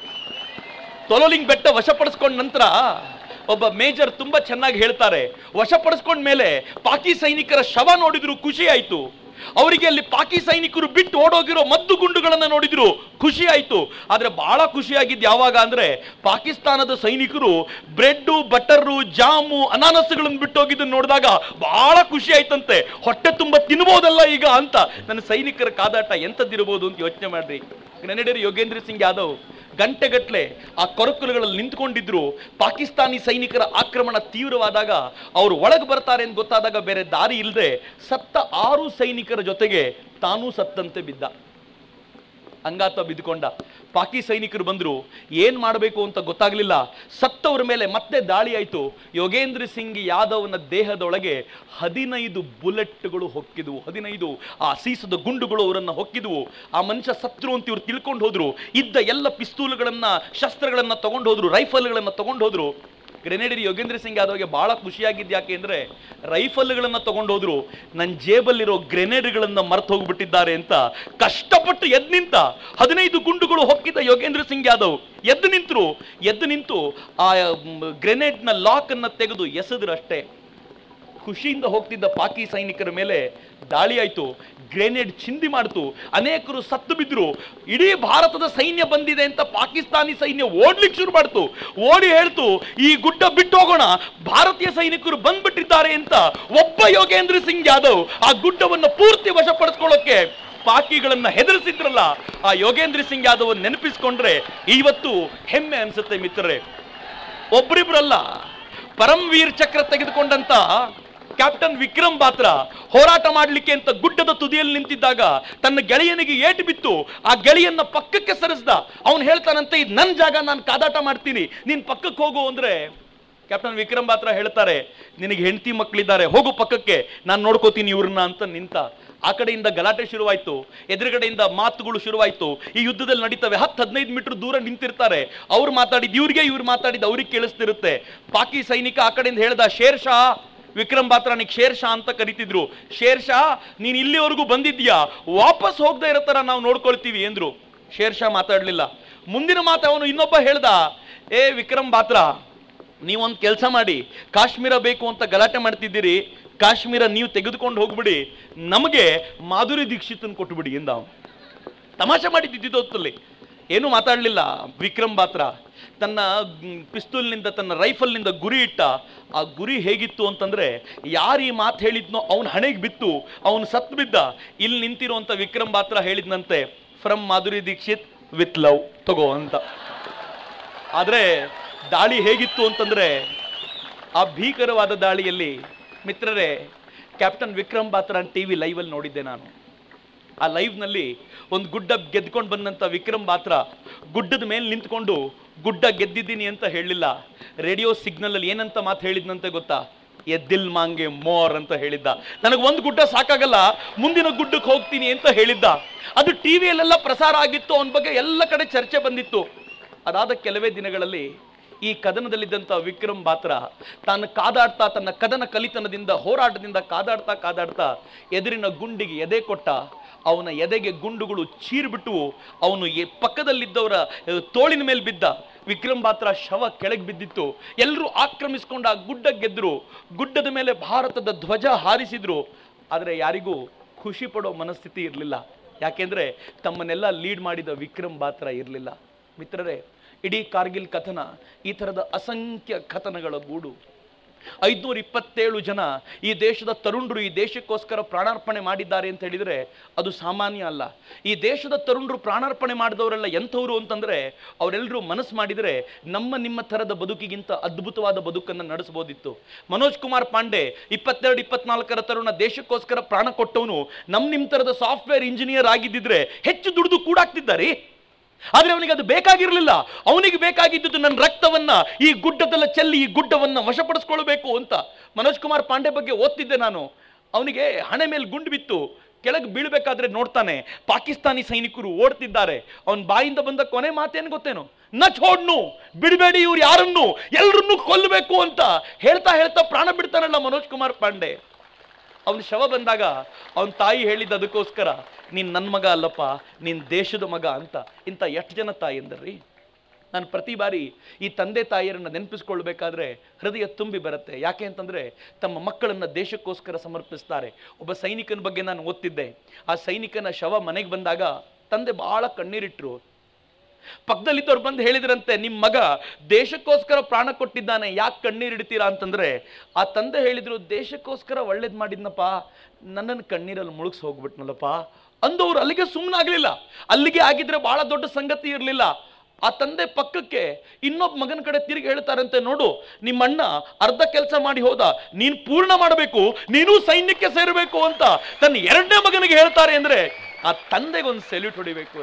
ತೊಲೋಲಿಂಗ್ ಬೆಟ್ಟ ವಶಪಡಿಸ್ಕೊಂಡ ನಂತರ ಒಬ್ಬ ಮೇಜರ್ ತುಂಬಾ ಚೆನ್ನಾಗಿ ಹೇಳ್ತಾರೆ, ವಶಪಡಿಸ್ಕೊಂಡ ಮೇಲೆ ಪಾಕಿ ಸೈನಿಕರ ಶವ ನೋಡಿದ್ರು, ಖುಷಿ ಆಯ್ತು. ಅವರಿಗೆ ಅಲ್ಲಿ ಪಾಕಿ ಸೈನಿಕರು ಬಿಟ್ಟು ಓಡೋಗಿರೋ ಮದ್ದು ಗುಂಡುಗಳನ್ನ ನೋಡಿದ್ರು, ಖುಷಿ ಆಯ್ತು. ಆದ್ರೆ ಬಹಳ ಖುಷಿಯಾಗಿದ್ದು ಯಾವಾಗ ಅಂದ್ರೆ ಪಾಕಿಸ್ತಾನದ ಸೈನಿಕರು ಬ್ರೆಡ್, ಬಟರು, ಜಾಮು, ಅನಾನಸ್ಗಳನ್ನು ಬಿಟ್ಟು ಹೋಗಿದ್ದನ್ನು ನೋಡಿದಾಗ ಬಹಳ ಖುಷಿ ಆಯ್ತಂತೆ. ಹೊಟ್ಟೆ ತುಂಬಾ ತಿನ್ಬೋದಲ್ಲ ಈಗ ಅಂತ. ನನ್ನ ಸೈನಿಕರ ಕಾದಾಟ ಎಂತದ್ದಿರಬಹುದು ಅಂತ ಯೋಚನೆ ಮಾಡ್ರಿ. ಗ್ರೆನೇಡಿಯರ್ ಯೋಗೇಂದ್ರ ಸಿಂಗ್ ಯಾದವ್ ಗಂಟೆಗಟ್ಲೆ ಆ ಕೊರಕಲುಗಳಲ್ಲಿ ನಿಂತ್ಕೊಂಡಿದ್ರು. ಪಾಕಿಸ್ತಾನಿ ಸೈನಿಕರ ಆಕ್ರಮಣ ತೀವ್ರವಾದಾಗ ಅವರು ಒಳಗೆ ಬರ್ತಾರೆ ಅಂತ ಗೊತ್ತಾದಾಗ ಬೇರೆ ದಾರಿ ಇಲ್ಲದೆ ಸತ್ತ 6 ಸೈನಿಕರ ಜೊತೆಗೆ ತಾನೂ ಸತ್ತಂತೆ ಬಿದ್ದ. ಅಂಗಾತ ಬಿದ್ದುಕೊಂಡ. ಪಾಕಿ ಸೈನಿಕರು ಬಂದ್ರು, ಏನ್ ಮಾಡಬೇಕು ಅಂತ ಗೊತ್ತಾಗ್ಲಿಲ್ಲ. ಸತ್ತವರ ಮೇಲೆ ಮತ್ತೆ ದಾಳಿ ಆಯ್ತು. ಯೋಗೇಂದ್ರ ಸಿಂಗ್ ಯಾದವ್ನ ದೇಹದೊಳಗೆ 15 ಬುಲೆಟ್ಗಳು ಹೊಕ್ಕಿದ್ವು. 15 ಆ ಸೀಸದ ಗುಂಡುಗಳು ಅವರನ್ನ ಹೊಕ್ಕಿದ್ವು. ಆ ಮನುಷ್ಯ ಸತ್ರು ಅಂತ ಇವ್ರು ತಿಳ್ಕೊಂಡು ಹೋದ್ರು. ಇದ್ದ ಎಲ್ಲ ಪಿಸ್ತೂಲ್ಗಳನ್ನ, ಶಸ್ತ್ರಗಳನ್ನ ತಗೊಂಡು ಹೋದ್ರು, ರೈಫಲ್ಗಳನ್ನ ತಗೊಂಡು ಹೋದ್ರು. ಗ್ರೆನೇಡಿಯರ್ ಯೋಗೇಂದ್ರ ಸಿಂಗ್ ಯಾದವ್ಗೆ ಬಹಳ ಖುಷಿಯಾಗಿದ್ದು ಯಾಕೆ ಅಂದ್ರೆ ರೈಫಲ್ಗಳನ್ನ ತಗೊಂಡು ಹೋದ್ರು, ನನ್ನ ಜೇಬಲ್ಲಿರೋ ಗ್ರೆನೇಡ್ಗಳನ್ನ ಮರ್ತು ಹೋಗ್ಬಿಟ್ಟಿದ್ದಾರೆ ಅಂತ ಕಷ್ಟಪಟ್ಟು ಎದ್ದು ನಿಂತ. 15 ಗುಂಡುಗಳು ಹೊಕ್ಕಿದ್ದ ಯೋಗೇಂದ್ರ ಸಿಂಗ್ ಯಾದವ್ ಎದ್ದು ನಿಂತು ಆ ಗ್ರೆನೇಡ್ನ ಲಾಕ್ ಅನ್ನ ತೆಗೆದು ಎಸೆದ್ರು ಅಷ್ಟೇ. ಖುಷಿಯಿಂದ ಹೋಗ್ತಿದ್ದ ಪಾಕಿ ಸೈನಿಕರ ಮೇಲೆ ದಾಳಿ ಆಯ್ತು. ಗ್ರೆನೇಡ್ ಚಿಂದಿ ಮಾಡ್ತು, ಅನೇಕರು ಸತ್ತು ಬಿದ್ರು. ಇಡೀ ಭಾರತದ ಸೈನ್ಯ ಬಂದಿದೆ ಅಂತ ಪಾಕಿಸ್ತಾನಿ ಸೈನ್ಯ ಓಡ್ಲಿಕ್ಕೆ ಶುರು ಮಾಡ್ತು. ಓಡಿ ಹೇಳ್ತು, ಈ ಗುಡ್ಡ ಬಿಟ್ಟು ಹೋಗೋಣ, ಭಾರತೀಯ ಸೈನಿಕರು ಬಂದ್ಬಿಟ್ಟಿದ್ದಾರೆ ಅಂತ. ಒಬ್ಬ ಯೋಗೇಂದ್ರ ಸಿಂಗ್ ಯಾದವ್ ಆ ಗುಡ್ಡವನ್ನು ಪೂರ್ತಿ ವಶಪಡಿಸ್ಕೊಳ್ಳೋಕೆ ಪಾಕಿಗಳನ್ನ ಹೆದರಿಸಿದ್ರಲ್ಲ, ಆ ಯೋಗೇಂದ್ರ ಸಿಂಗ್ ಯಾದವ್ ನೆನಪಿಸ್ಕೊಂಡ್ರೆ ಇವತ್ತು ಹೆಮ್ಮೆ ಅನ್ಸುತ್ತೆ ಮಿತ್ರರೇ. ಒಬ್ರಿಬ್ರಲ್ಲ, ಪರಮವೀರ್ ಚಕ್ರ ತೆಗೆದುಕೊಂಡಂತ ಕ್ಯಾಪ್ಟನ್ ವಿಕ್ರಮ್ ಬಾತ್ರಾ ಹೋರಾಟ ಮಾಡಲಿಕ್ಕೆ ಅಂತ ಗುಡ್ಡದ ತುದಿಯಲ್ಲಿ ನಿಂತಿದ್ದಾಗ ತನ್ನ ಗೆಳೆಯನಿಗೆ ಏಟು ಬಿತ್ತು. ಆ ಗೆಳೆಯನ್ನ ಪಕ್ಕಕ್ಕೆ ಸರಿಸ್ದ. ಅವನು ಹೇಳ್ತಾನಂತೆ, ಇದು ನನ್ನ ಜಾಗ, ನಾನು ಕಾದಾಟ ಮಾಡ್ತೀನಿ, ನೀನ್ ಪಕ್ಕಕ್ಕೆ ಹೋಗು ಅಂದ್ರೆ ಕ್ಯಾಪ್ಟನ್ ವಿಕ್ರಮ್ ಬಾತ್ರಾ ಹೇಳ್ತಾರೆ, ನಿನಗೆ ಹೆಂಡತಿ ಮಕ್ಕಳಿದ್ದಾರೆ, ಹೋಗು ಪಕ್ಕಕ್ಕೆ, ನಾನು ನೋಡ್ಕೋತೀನಿ ಇವ್ರನ್ನ ಅಂತ ನಿಂತ. ಆ ಕಡೆಯಿಂದ ಗಲಾಟೆ ಶುರುವಾಯ್ತು, ಎದುರುಗಡೆಯಿಂದ ಮಾತುಗಳು ಶುರುವಾಯ್ತು. ಈ ಯುದ್ಧದಲ್ಲಿ ನಡೀತವೆ. 10-15 ಮೀಟರ್ ದೂರ ನಿಂತಿರ್ತಾರೆ. ಅವ್ರು ಮಾತಾಡಿದ್ ಇವ್ರಿಗೆ, ಇವ್ರು ಮಾತಾಡಿದ್ ಅವ್ರಿಗೆ ಕೇಳಿಸ್ತಿರುತ್ತೆ. ಪಾಕಿ ಸೈನಿಕ ಆ ಕಡೆಯಿಂದ ಹೇಳ್ದ, ಶೇರ್ ಶಾ, ವಿಕ್ರಮ್ ಬಾತ್ರಾನಿಗೆ ಶೇರ್ ಶಾ ಅಂತ ಕರಿತಿದ್ರು, ಶೇರ್ ಶಾ ನೀನ್ ಇಲ್ಲಿವರೆಗೂ ಬಂದಿದ್ಯಾ, ವಾಪಸ್ ಹೋಗದೆ ಇರೋ ತರ ನಾವು ನೋಡ್ಕೊಳ್ತೀವಿ ಎಂದ್ರು. ಶೇರ್ ಶಾ ಮಾತಾಡ್ಲಿಲ್ಲ. ಮುಂದಿನ ಮಾತು ಅವನು ಇನ್ನೊಬ್ಬ ಹೇಳ್ದ, ಏ ವಿಕ್ರಮ್ ಬಾತ್ರಾ, ನೀವೊಂದು ಕೆಲಸ ಮಾಡಿ, ಕಾಶ್ಮೀರ ಬೇಕು ಅಂತ ಗಲಾಟೆ ಮಾಡ್ತಿದ್ದೀರಿ, ಕಾಶ್ಮೀರ ನೀವು ತೆಗೆದುಕೊಂಡು ಹೋಗ್ಬಿಡಿ, ನಮಗೆ ಮಾಧುರಿ ದೀಕ್ಷಿತನ್ ಕೊಟ್ಟುಬಿಡಿ ಎಂದ. ತಮಾಷೆ ಮಾಡಿದ್ದಿದ್ದು ಹೊತ್ತಲ್ಲಿ ಏನೂ ಮಾತಾಡಲಿಲ್ಲ. ವಿಕ್ರಮ್ ಬಾತ್ರ ತನ್ನ ಪಿಸ್ತೂಲ್ನಿಂದ, ತನ್ನ ರೈಫಲ್ನಿಂದ ಗುರಿ ಇಟ್ಟ. ಆ ಗುರಿ ಹೇಗಿತ್ತು ಅಂತಂದ್ರೆ, ಯಾರು ಈ ಮಾತು ಹೇಳಿದ್ನೋ ಅವನ ಹಣೆಗೆ ಬಿತ್ತು, ಅವನು ಸತ್ತು ಬಿದ್ದ. ಇಲ್ಲಿ ನಿಂತಿರುವಂತ ವಿಕ್ರಮ್ ಬಾತ್ರ ಹೇಳಿದ್ನಂತೆ, from Madhuri Dixit with love, ತಗೋ ಅಂತ. ಆದ್ರೆ ದಾಳಿ ಹೇಗಿತ್ತು ಅಂತಂದ್ರೆ, ಆ ಭೀಕರವಾದ ದಾಳಿಯಲ್ಲಿ ಮಿತ್ರರೇ, ಕ್ಯಾಪ್ಟನ್ ವಿಕ್ರಮ್ ಬಾತ್ರ ಟಿವಿ ಲೈವಲ್ಲಿ ನೋಡಿದ್ದೆ ನಾನು. ಆ ಲೈವ್ನಲ್ಲಿ ಒಂದು ಗುಡ್ಡ ಗೆದ್ಕೊಂಡು ಬಂದಂಥ ವಿಕ್ರಮ್ ಬಾತ್ರ ಗುಡ್ಡದ ಮೇಲೆ ನಿಂತ್ಕೊಂಡು ಗುಡ್ಡ ಗೆದ್ದಿದ್ದೀನಿ ಅಂತ ಹೇಳಲಿಲ್ಲ. ರೇಡಿಯೋ ಸಿಗ್ನಲಲ್ಲಿ ಏನಂತ ಮಾತು ಹೇಳಿದ್ನಂತೆ ಗೊತ್ತಾ? ಎದ್ದಿಲ್ ಮಾಂಗೆ ಮೋರ್ ಅಂತ ಹೇಳಿದ್ದ. ನನಗೆ ಒಂದು ಗುಡ್ಡ ಸಾಕಾಗಲ್ಲ, ಮುಂದಿನ ಗುಡ್ಡಕ್ಕೆ ಹೋಗ್ತೀನಿ ಅಂತ ಹೇಳಿದ್ದ. ಅದು ಟಿವಿಯಲ್ಲೆಲ್ಲ ಪ್ರಸಾರ ಆಗಿತ್ತು, ಅವನ ಬಗ್ಗೆ ಎಲ್ಲ ಕಡೆ ಚರ್ಚೆ ಬಂದಿತ್ತು. ಅದಾದ ಕೆಲವೇ ದಿನಗಳಲ್ಲಿ ಈ ಕದನದಲ್ಲಿದ್ದಂಥ ವಿಕ್ರಮ್ ಬಾತ್ರ ತಾನು ಕಾದಾಡ್ತಾ, ತನ್ನ ಕದನ ಕಲಿತನದಿಂದ, ಹೋರಾಟದಿಂದ ಕಾದಾಡ್ತಾ ಎದುರಿನ ಗುಂಡಿಗೆ ಎದೆ ಕೊಟ್ಟ. ಅವನ ಎದೆಗೆ ಗುಂಡುಗಳು ಚೀರ್ಬಿಟ್ಟು ಅವನು ಪಕ್ಕದಲ್ಲಿದ್ದವರ ತೋಳಿನ ಮೇಲೆ ಬಿದ್ದ. ವಿಕ್ರಮ್ ಬಾತ್ರ ಶವ ಕೆಳಗೆ ಬಿದ್ದಿತ್ತು. ಎಲ್ಲರೂ ಆಕ್ರಮಿಸಿಕೊಂಡು ಆ ಗುಡ್ಡ ಗೆದ್ರು. ಗುಡ್ಡದ ಮೇಲೆ ಭಾರತದ ಧ್ವಜ ಹಾರಿಸಿದ್ರು. ಆದರೆ ಯಾರಿಗೂ ಖುಷಿ ಪಡೋ ಮನಸ್ಥಿತಿ ಇರಲಿಲ್ಲ. ಯಾಕೆಂದ್ರೆ ತಮ್ಮನ್ನೆಲ್ಲ ಲೀಡ್ ಮಾಡಿದ ವಿಕ್ರಮ್ ಬಾತ್ರ ಇರಲಿಲ್ಲ. ಮಿತ್ರರೇ, ಇಡೀ ಕಾರ್ಗಿಲ್ ಕಥನ ಈ ಥರದ ಅಸಂಖ್ಯ ಕಥನಗಳ ಗೂಡು. 527 ಜನ ಈ ದೇಶದ ತರುಣರು ಈ ದೇಶಕ್ಕೋಸ್ಕರ ಪ್ರಾಣಾರ್ಪಣೆ ಮಾಡಿದ್ದಾರೆ ಅಂತ ಹೇಳಿದರೆ ಅದು ಸಾಮಾನ್ಯ ಅಲ್ಲ. ಈ ದೇಶದ ತರುಣರು ಪ್ರಾಣಾರ್ಪಣೆ ಮಾಡಿದವರೆಲ್ಲ ಎಂಥವ್ರು ಅಂತಂದರೆ, ಅವರೆಲ್ಲರೂ ಮನಸ್ಸು ಮಾಡಿದರೆ ನಿಮ್ಮ ಥರದ ಬದುಕಿಗಿಂತ ಅದ್ಭುತವಾದ ಬದುಕನ್ನು ನಡೆಸಬಹುದಿತ್ತು. ಮನೋಜ್ ಕುಮಾರ್ ಪಾಂಡೆ 22-24 ತರುಣ ದೇಶಕ್ಕೋಸ್ಕರ ಪ್ರಾಣ ಕೊಟ್ಟವನು ನಿಮ್ಮ ಥರದ ಸಾಫ್ಟ್ವೇರ್ ಇಂಜಿನಿಯರ್ ಆಗಿದ್ದಿದ್ರೆ ಹೆಚ್ಚು ದುಡಿದು ಕೂಡಾಗ್ತಿದ್ದಾರೆ. ಆದ್ರೆ ಅವನಿಗೆ ಅದು ಬೇಕಾಗಿರಲಿಲ್ಲ. ಅವನಿಗೆ ಬೇಕಾಗಿದ್ದು ನನ್ನ ರಕ್ತವನ್ನ ಈ ಗುಡ್ಡದಲ್ಲ ಚೆಲ್ಲಿ ಈ ಗುಡ್ಡವನ್ನ ವಶಪಡಿಸ್ಕೊಳ್ಬೇಕು ಅಂತ. ಮನೋಜ್ ಕುಮಾರ್ ಪಾಂಡೆ ಬಗ್ಗೆ ಓದ್ತಿದ್ದೆ ನಾನು. ಅವನಿಗೆ ಹಣೆ ಮೇಲೆ ಗುಂಡು ಬಿತ್ತು, ಕೆಳಗೆ ಬೀಳ್ಬೇಕಾದ್ರೆ ನೋಡ್ತಾನೆ ಪಾಕಿಸ್ತಾನಿ ಸೈನಿಕರು ಓಡ್ತಿದ್ದಾರೆ. ಅವನ ಬಾಯಿಂದ ಬಂದ ಕೊನೆ ಮಾತೇನು ಗೊತ್ತೇನು? ನ ಛೋಡ್ನು, ಬಿಡಬೇಡಿ ಇವ್ರು ಯಾರನ್ನು, ಎಲ್ಲರನ್ನೂ ಕೊಲ್ಲಬೇಕು ಅಂತ ಹೇಳ್ತಾ ಪ್ರಾಣ ಬಿಡ್ತಾನಲ್ಲ ಮನೋಜ್ ಕುಮಾರ್ ಪಾಂಡೆ. ಅವನ ಶವ ಬಂದಾಗ ಅವನ ತಾಯಿ ಹೇಳಿದ್ದು ಅದಕ್ಕೋಸ್ಕರ, ನೀನು ನನ್ನ ಮಗ ಅಲ್ಲಪ್ಪ, ನೀನು ದೇಶದ ಮಗ ಅಂತ. ಇಂಥ ಎಷ್ಟು ಜನ ತಾಯಿಯಂದ್ರಿ. ನಾನು ಪ್ರತಿ ಬಾರಿ ಈ ತಂದೆ ತಾಯಿಯರನ್ನು ನೆನಪಿಸ್ಕೊಳ್ಬೇಕಾದ್ರೆ ಹೃದಯ ತುಂಬಿ ಬರುತ್ತೆ. ಯಾಕೆ ಅಂತಂದರೆ ತಮ್ಮ ಮಕ್ಕಳನ್ನು ದೇಶಕ್ಕೋಸ್ಕರ ಸಮರ್ಪಿಸ್ತಾರೆ. ಒಬ್ಬ ಸೈನಿಕನ ಬಗ್ಗೆ ನಾನು ಓದ್ತಿದ್ದೆ. ಆ ಸೈನಿಕನ ಶವ ಮನೆಗೆ ಬಂದಾಗ ತಂದೆ ಬಹಳ ಕಣ್ಣೀರಿಟ್ರು. ಪಕ್ಕದಲ್ಲಿದ್ದವ್ರು ಬಂದು ಹೇಳಿದ್ರಂತೆ, ನಿಮ್ಮ ಮಗ ದೇಶಕ್ಕೋಸ್ಕರ ಪ್ರಾಣ ಕೊಟ್ಟಿದ್ದಾನೆ, ಯಾಕೆ ಕಣ್ಣೀರಿಡ್ತೀರಾ ಅಂತಂದ್ರೆ, ಆ ತಂದೆ ಹೇಳಿದ್ರು, ದೇಶಕ್ಕೋಸ್ಕರ ಒಳ್ಳೇದು ಮಾಡಿದ್ನಪ್ಪ, ನನ್ನನ್ನು ಕಣ್ಣೀರಲ್ಲಿ ಮುಳುಗಿಸಿ ಹೋಗ್ಬಿಟ್ನಲ್ಲಪ್ಪ ಅಂದವ್ರು ಅಲ್ಲಿಗೆ ಸುಮ್ಮನಾಗ್ಲಿಲ್ಲ. ಅಲ್ಲಿಗೆ ಆಗಿದ್ರೆ ಬಹಳ ದೊಡ್ಡ ಸಂಗತಿ ಇರಲಿಲ್ಲ. ಆ ತಂದೆ ಪಕ್ಕಕ್ಕೆ ಇನ್ನೊಬ್ಬ ಮಗನ ಕಡೆ ತಿರುಗಿ ಹೇಳ್ತಾರಂತೆ, ನೋಡು ನಿಮ್ಮ ಅಣ್ಣ ಅರ್ಧ ಕೆಲಸ ಮಾಡಿ ಹೋದ, ನೀನು ಪೂರ್ಣ ಮಾಡಬೇಕು, ನೀನು ಸೈನ್ಯಕ್ಕೆ ಸೇರಬೇಕು ಅಂತ ತನ್ನ ಎರಡನೇ ಮಗನಿಗೆ ಹೇಳ್ತಾರೆ. ಅಂದ್ರೆ ಆ ತಂದೆಗೆ ಒಂದು ಸೆಲ್ಯೂಟ್ ಹೊಡಿಬೇಕು.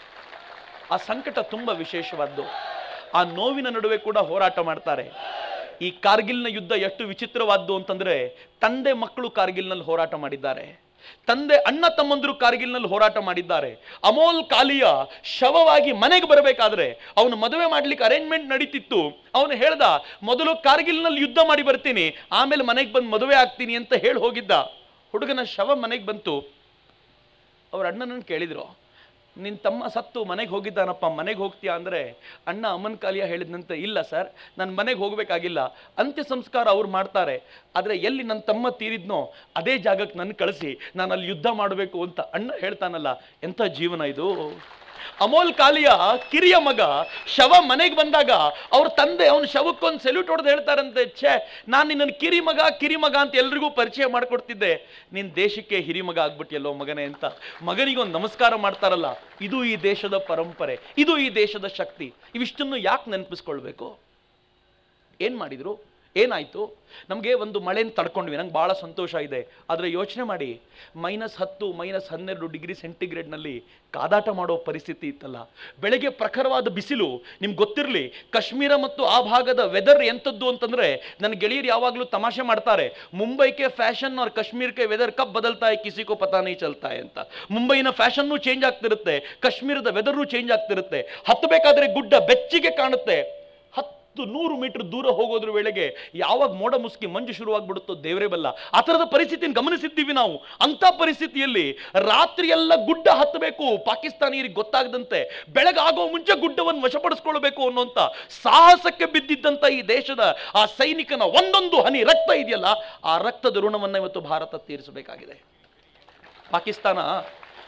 ಆ ಸಂಕಟ ತುಂಬಾ ವಿಶೇಷವಾದ್ದು. ಆ ನೋವಿನ ನಡುವೆ ಕೂಡ ಹೋರಾಟ ಮಾಡ್ತಾರೆ. ಈ ಕಾರ್ಗಿಲ್ನ ಯುದ್ಧ ಎಷ್ಟು ವಿಚಿತ್ರವಾದ್ದು ಅಂತಂದ್ರೆ, ತಂದೆ ಮಕ್ಕಳು ಕಾರ್ಗಿಲ್ನಲ್ಲಿ ಹೋರಾಟ ಮಾಡಿದ್ದಾರೆ, ತಂದೆ ಅಣ್ಣ ತಮ್ಮಂದರು ಕಾರ್ಗಿಲ್ನಲ್ಲಿ ಹೋರಾಟ ಮಾಡಿದ್ದಾರೆ. ಅಮೋಲ್ ಕಾಲಿಯ ಶವವಾಗಿ ಮನೆಗೆ ಬರಬೇಕಾದ್ರೆ ಅವನು ಮದುವೆ ಮಾಡ್ಲಿಕ್ಕೆ ಅರೇಂಜ್ಮೆಂಟ್ ನಡೀತಿತ್ತು. ಅವನು ಹೇಳ್ದ, ಮೊದಲು ಕಾರ್ಗಿಲ್ನಲ್ಲಿ ಯುದ್ಧ ಮಾಡಿ ಬರ್ತೀನಿ, ಆಮೇಲೆ ಮನೆಗೆ ಬಂದು ಮದುವೆ ಆಗ್ತೀನಿ ಅಂತ ಹೇಳಿ ಹೋಗಿದ್ದ. ಹುಡುಗನ ಶವ ಮನೆಗೆ ಬಂತು. ಅವ್ರ ಅಣ್ಣನನ್ನು ಕೇಳಿದ್ರು, ನಿನ್ನ ತಮ್ಮ ಸತ್ತು ಮನೆಗೆ ಹೋಗಿದ್ದಾನಪ್ಪ, ಮನೆಗೆ ಹೋಗ್ತೀಯಾ ಅಂದರೆ ಅಣ್ಣ ಅಮನ್ ಕಾಲಿಯ ಹೇಳಿದಂತೆ, ಇಲ್ಲ ಸರ್, ನಾನು ಮನೆಗೆ ಹೋಗಬೇಕಾಗಿಲ್ಲ, ಅಂತ್ಯ ಸಂಸ್ಕಾರ ಅವ್ರು ಮಾಡ್ತಾರೆ, ಆದರೆ ಎಲ್ಲಿ ನನ್ನ ತಮ್ಮ ತೀರಿದ್ನೋ ಅದೇ ಜಾಗಕ್ಕೆ ನನ್ನ ಕಳಿಸಿ, ನಾನು ಅಲ್ಲಿ ಯುದ್ಧ ಮಾಡಬೇಕು ಅಂತ ಅಣ್ಣ ಹೇಳ್ತಾನಲ್ಲ. ಎಂಥ ಜೀವನ ಇದು! ಅಮೋಲ್ ಕಾಲಿಯ ಕಿರಿಯ ಮಗ ಶವ ಮನೆಗೆ ಬಂದಾಗ ಅವ್ರ ತಂದೆ ಅವನ ಶವಕ್ಕೊಂದು ಸೆಲ್ಯೂಟ್ ಹೊಡೆದು ಹೇಳ್ತಾರಂತೆ, ಛೇ, ನಾನು ನಿನ್ನನ್ನು ಕಿರಿ ಮಗ ಅಂತ ಎಲ್ರಿಗೂ ಪರಿಚಯ ಮಾಡಿಕೊಡ್ತಿದ್ದೆ, ನಿನ್ನ ದೇಶಕ್ಕೆ ಹಿರಿಮಗ ಆಗ್ಬಿಟ್ಟಿಯಲ್ಲೋ ಮಗನೇ ಅಂತ ಮಗನಿಗೊಂದು ನಮಸ್ಕಾರ ಮಾಡ್ತಾರಲ್ಲ. ಇದು ಈ ದೇಶದ ಪರಂಪರೆ, ಇದು ಈ ದೇಶದ ಶಕ್ತಿ. ಇವಿಷ್ಟನ್ನು ಯಾಕೆ ನೆನಪಿಸ್ಕೊಳ್ಬೇಕು? ಏನ್ ಮಾಡಿದ್ರು? ಏನಾಯ್ತು? ನಮಗೆ ಒಂದು ಮಳೆನ ತಡ್ಕೊಂಡ್ವಿ, ನಂಗೆ ಭಾಳ ಸಂತೋಷ ಇದೆ. ಆದರೆ ಯೋಚನೆ ಮಾಡಿ, -10, -12 ಡಿಗ್ರಿ ಸೆಂಟಿಗ್ರೇಡ್ನಲ್ಲಿ ಕಾದಾಟ ಮಾಡೋ ಪರಿಸ್ಥಿತಿ ಇತ್ತಲ್ಲ. ಬೆಳಗ್ಗೆ ಪ್ರಖರವಾದ ಬಿಸಿಲು. ನಿಮ್ಗೆ ಗೊತ್ತಿರಲಿ, ಕಾಶ್ಮೀರ ಮತ್ತು ಆ ಭಾಗದ ವೆದರ್ ಎಂಥದ್ದು ಅಂತಂದ್ರೆ, ನನ್ನ ಗೆಳೆಯರು ಯಾವಾಗಲೂ ತಮಾಷೆ ಮಾಡ್ತಾರೆ, ಮುಂಬೈಗೆ ಫ್ಯಾಷನ್ और कश्मीर के वेदर कब बदलता है किसी को पता नहीं चलता है ಅಂತ. ಮುಂಬೈನ ಫ್ಯಾಷನ್ನು ಚೇಂಜ್ ಆಗ್ತಿರುತ್ತೆ, ಕಾಶ್ಮೀರದ ವೆದರ್ನು ಚೇಂಜ್ ಆಗ್ತಿರುತ್ತೆ. ಹತ್ತಬೇಕಾದ್ರೆ ಗುಡ್ಡ ಬೆಚ್ಚಿಗೆ ಕಾಣುತ್ತೆ. 100 ಮೀಟರ್ ದೂರ ಹೋಗೋದ್ರ ವೇಳೆಗೆ ಯಾವಾಗ ಮೋಡ ಮುಸುಕಿ ಮಂಜು ಶುರುವಾಗ್ಬಿಡುತ್ತೋ ದೇವರೇ ಬಲ್ಲ. ಆ ಥರದ ಪರಿಸ್ಥಿತಿಯನ್ನು ಗಮನಿಸಿದ್ದೀವಿ ನಾವು. ಅಂತ ಪರಿಸ್ಥಿತಿಯಲ್ಲಿ ರಾತ್ರಿ ಎಲ್ಲ ಗುಡ್ಡ ಹತ್ತಬೇಕು, ಪಾಕಿಸ್ತಾನಿಯರಿಗೆ ಗೊತ್ತಾಗದಂತೆ ಬೆಳಗಾಗೋ ಮುಂಚೆ ಗುಡ್ಡವನ್ನು ವಶಪಡಿಸ್ಕೊಳ್ಬೇಕು ಅನ್ನೋಂಥ ಸಾಹಸಕ್ಕೆ ಬಿದ್ದಿದ್ದಂಥ ಈ ದೇಶದ ಆ ಸೈನಿಕನ ಒಂದೊಂದು ಹನಿ ರಕ್ತ ಇದೆಯಲ್ಲ, ಆ ರಕ್ತದ ಋಣವನ್ನು ಇವತ್ತು ಭಾರತ ತೀರಿಸಬೇಕಾಗಿದೆ. ಪಾಕಿಸ್ತಾನ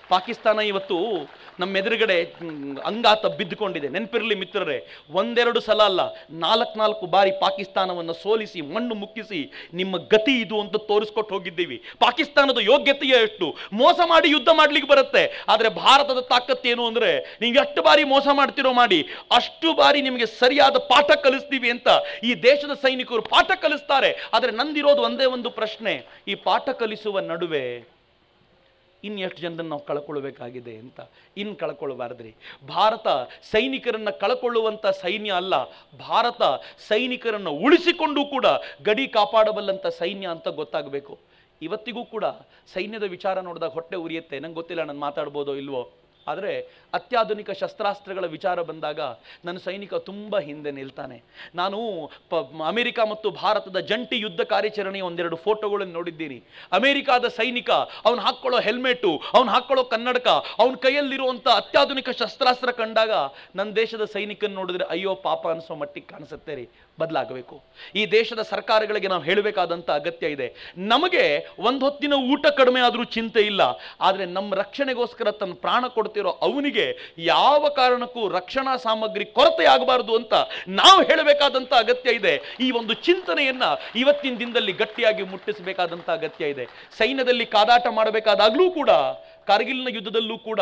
ಪಾಕಿಸ್ತಾನ ಇವತ್ತು ನಮ್ಮ ಎದುರುಗಡೆ ಅಂಗಾತ ಬಿದ್ದುಕೊಂಡಿದೆ. ನೆನಪಿರಲಿ ಮಿತ್ರರೇ, ಒಂದೆರಡು ಸಲ ಅಲ್ಲ, 4 ಬಾರಿ ಪಾಕಿಸ್ತಾನವನ್ನು ಸೋಲಿಸಿ ಮಣ್ಣು ಮುಕ್ಕಿಸಿ ನಿಮ್ಮ ಗತಿ ಇದು ಅಂತ ತೋರಿಸ್ಕೊಟ್ಟು ಹೋಗಿದ್ದೀವಿ. ಪಾಕಿಸ್ತಾನದ ಯೋಗ್ಯತೆಯೇ ಎಷ್ಟು, ಮೋಸ ಮಾಡಿ ಯುದ್ಧ ಮಾಡ್ಲಿಕ್ಕೆ ಬರುತ್ತೆ. ಆದರೆ ಭಾರತದ ತಾಕತ್ತೇನು ಅಂದ್ರೆ, ನೀವು ಎಷ್ಟು ಬಾರಿ ಮೋಸ ಮಾಡ್ತಿರೋ ಮಾಡಿ, ಅಷ್ಟು ಬಾರಿ ನಿಮಗೆ ಸರಿಯಾದ ಪಾಠ ಕಲಿಸ್ತೀವಿ ಅಂತ ಈ ದೇಶದ ಸೈನಿಕರು ಪಾಠ ಕಲಿಸ್ತಾರೆ. ಆದರೆ ನಂದಿರೋದು ಒಂದೇ ಒಂದು ಪ್ರಶ್ನೆ, ಈ ಪಾಠ ಕಲಿಸುವ ನಡುವೆ ಇನ್ನೆಷ್ಟು ಜನರನ್ನು ನಾವು ಕಳ್ಕೊಳ್ಬೇಕಾಗಿದೆ ಅಂತ. ಇನ್ನು ಕಳ್ಕೊಳ್ಬಾರ್ದ್ರಿ. ಭಾರತ ಸೈನಿಕರನ್ನು ಕಳ್ಕೊಳ್ಳುವಂಥ ಸೈನ್ಯ ಅಲ್ಲ, ಭಾರತ ಸೈನಿಕರನ್ನು ಉಳಿಸಿಕೊಂಡು ಕೂಡ ಗಡಿ ಕಾಪಾಡಬಲ್ಲಂಥ ಸೈನ್ಯ ಅಂತ ಗೊತ್ತಾಗಬೇಕು. ಇವತ್ತಿಗೂ ಕೂಡ ಸೈನ್ಯದ ವಿಚಾರ ನೋಡಿದಾಗ ಹೊಟ್ಟೆ ಉರಿಯುತ್ತೆ. ನಂಗೆ ಗೊತ್ತಿಲ್ಲ ನಾನು ಮಾತಾಡ್ಬೋದೋ ಇಲ್ವೋ, ಆದರೆ ಅತ್ಯಾಧುನಿಕ ಶಸ್ತ್ರಾಸ್ತ್ರಗಳ ವಿಚಾರ ಬಂದಾಗ ನನ್ನ ಸೈನಿಕ ತುಂಬ ಹಿಂದೆ ನಿಲ್ತಾನೆ. ನಾನು ಅಮೆರಿಕ ಮತ್ತು ಭಾರತದ ಜಂಟಿ ಯುದ್ಧ ಕಾರ್ಯಾಚರಣೆಯ ಒಂದೆರಡು ಫೋಟೋಗಳನ್ನು ನೋಡಿದ್ದೀನಿ. ಅಮೆರಿಕಾದ ಸೈನಿಕ ಅವನು ಹಾಕ್ಕೊಳ್ಳೋ ಹೆಲ್ಮೆಟು, ಅವನು ಹಾಕ್ಕೊಳ್ಳೋ ಕನ್ನಡಕ, ಅವನ ಕೈಯಲ್ಲಿರುವಂಥ ಅತ್ಯಾಧುನಿಕ ಶಸ್ತ್ರಾಸ್ತ್ರ ಕಂಡಾಗ ನನ್ನ ದೇಶದ ಸೈನಿಕನ ನೋಡಿದ್ರೆ ಅಯ್ಯೋ ಪಾಪ ಅನಿಸೋ ಮಟ್ಟಿಗೆ ಕಾಣಿಸುತ್ತೆ ರೀ. ಬದಲಾಗಬೇಕು. ಈ ದೇಶದ ಸರ್ಕಾರಗಳಿಗೆ ನಾವು ಹೇಳಬೇಕಾದಂಥ ಅಗತ್ಯ ಇದೆ. ನಮಗೆ ಒಂದು ಹೊತ್ತಿನ ಊಟ ಕಡಿಮೆ ಆದರೂ ಚಿಂತೆ ಇಲ್ಲ, ಆದರೆ ನಮ್ಮ ರಕ್ಷಣೆಗೋಸ್ಕರ ತನ್ನ ಪ್ರಾಣ ಕೊಡ್ತಿರೋ ಅವನಿಗೆ ಯಾವ ಕಾರಣಕ್ಕೂ ರಕ್ಷಣಾ ಸಾಮಗ್ರಿ ಕೊರತೆ ಆಗಬಾರದು ಅಂತ ನಾವು ಹೇಳಬೇಕಾದಂಥ ಅಗತ್ಯ ಇದೆ. ಈ ಒಂದು ಚಿಂತನೆಯನ್ನ ಇವತ್ತಿನ ದಿನದಲ್ಲಿ ಗಟ್ಟಿಯಾಗಿ ಮುಟ್ಟಿಸಬೇಕಾದಂಥ ಅಗತ್ಯ ಇದೆ. ಸೈನ್ಯದಲ್ಲಿ ಕಾದಾಟ ಮಾಡಬೇಕಾದಾಗಲೂ ಕೂಡ, ಕಾರ್ಗಿಲ್ನ ಯುದ್ಧದಲ್ಲೂ ಕೂಡ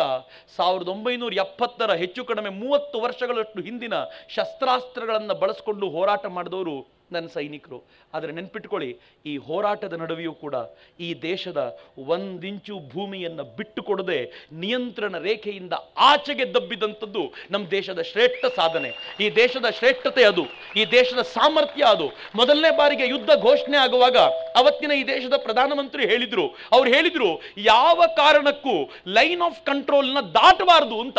1970ರ ಹೆಚ್ಚು ಕಡಿಮೆ 30 ವರ್ಷಗಳಷ್ಟು ಹಿಂದಿನ ಶಸ್ತ್ರಾಸ್ತ್ರಗಳನ್ನು ಬಳಸಿಕೊಂಡು ಹೋರಾಟ ಮಾಡಿದವರು ನನ್ನ ಸೈನಿಕರು. ಆದರೆ ನೆನ್ಪಿಟ್ಕೊಳ್ಳಿ, ಈ ಹೋರಾಟದ ನಡುವೆಯೂ ಕೂಡ ಈ ದೇಶದ 1 ಇಂಚು ಭೂಮಿಯನ್ನು ಬಿಟ್ಟು ಕೊಡದೆ ನಿಯಂತ್ರಣ ರೇಖೆಯಿಂದ ಆಚೆಗೆ ದಬ್ಬಿದಂಥದ್ದು ನಮ್ಮ ದೇಶದ ಶ್ರೇಷ್ಠ ಸಾಧನೆ. ಈ ದೇಶದ ಶ್ರೇಷ್ಠತೆ ಅದು, ಈ ದೇಶದ ಸಾಮರ್ಥ್ಯ ಅದು. ಮೊದಲನೇ ಬಾರಿಗೆ ಯುದ್ಧ ಘೋಷಣೆ ಆಗುವಾಗ ಅವತ್ತಿನ ಈ ದೇಶದ ಪ್ರಧಾನಮಂತ್ರಿ ಹೇಳಿದ್ರು, ಅವ್ರು ಹೇಳಿದ್ರು ಯಾವ ಕಾರಣಕ್ಕೂ ಲೈನ್ ಆಫ್ ಕಂಟ್ರೋಲ್ನ ದಾಟಬಾರದು ಅಂತ.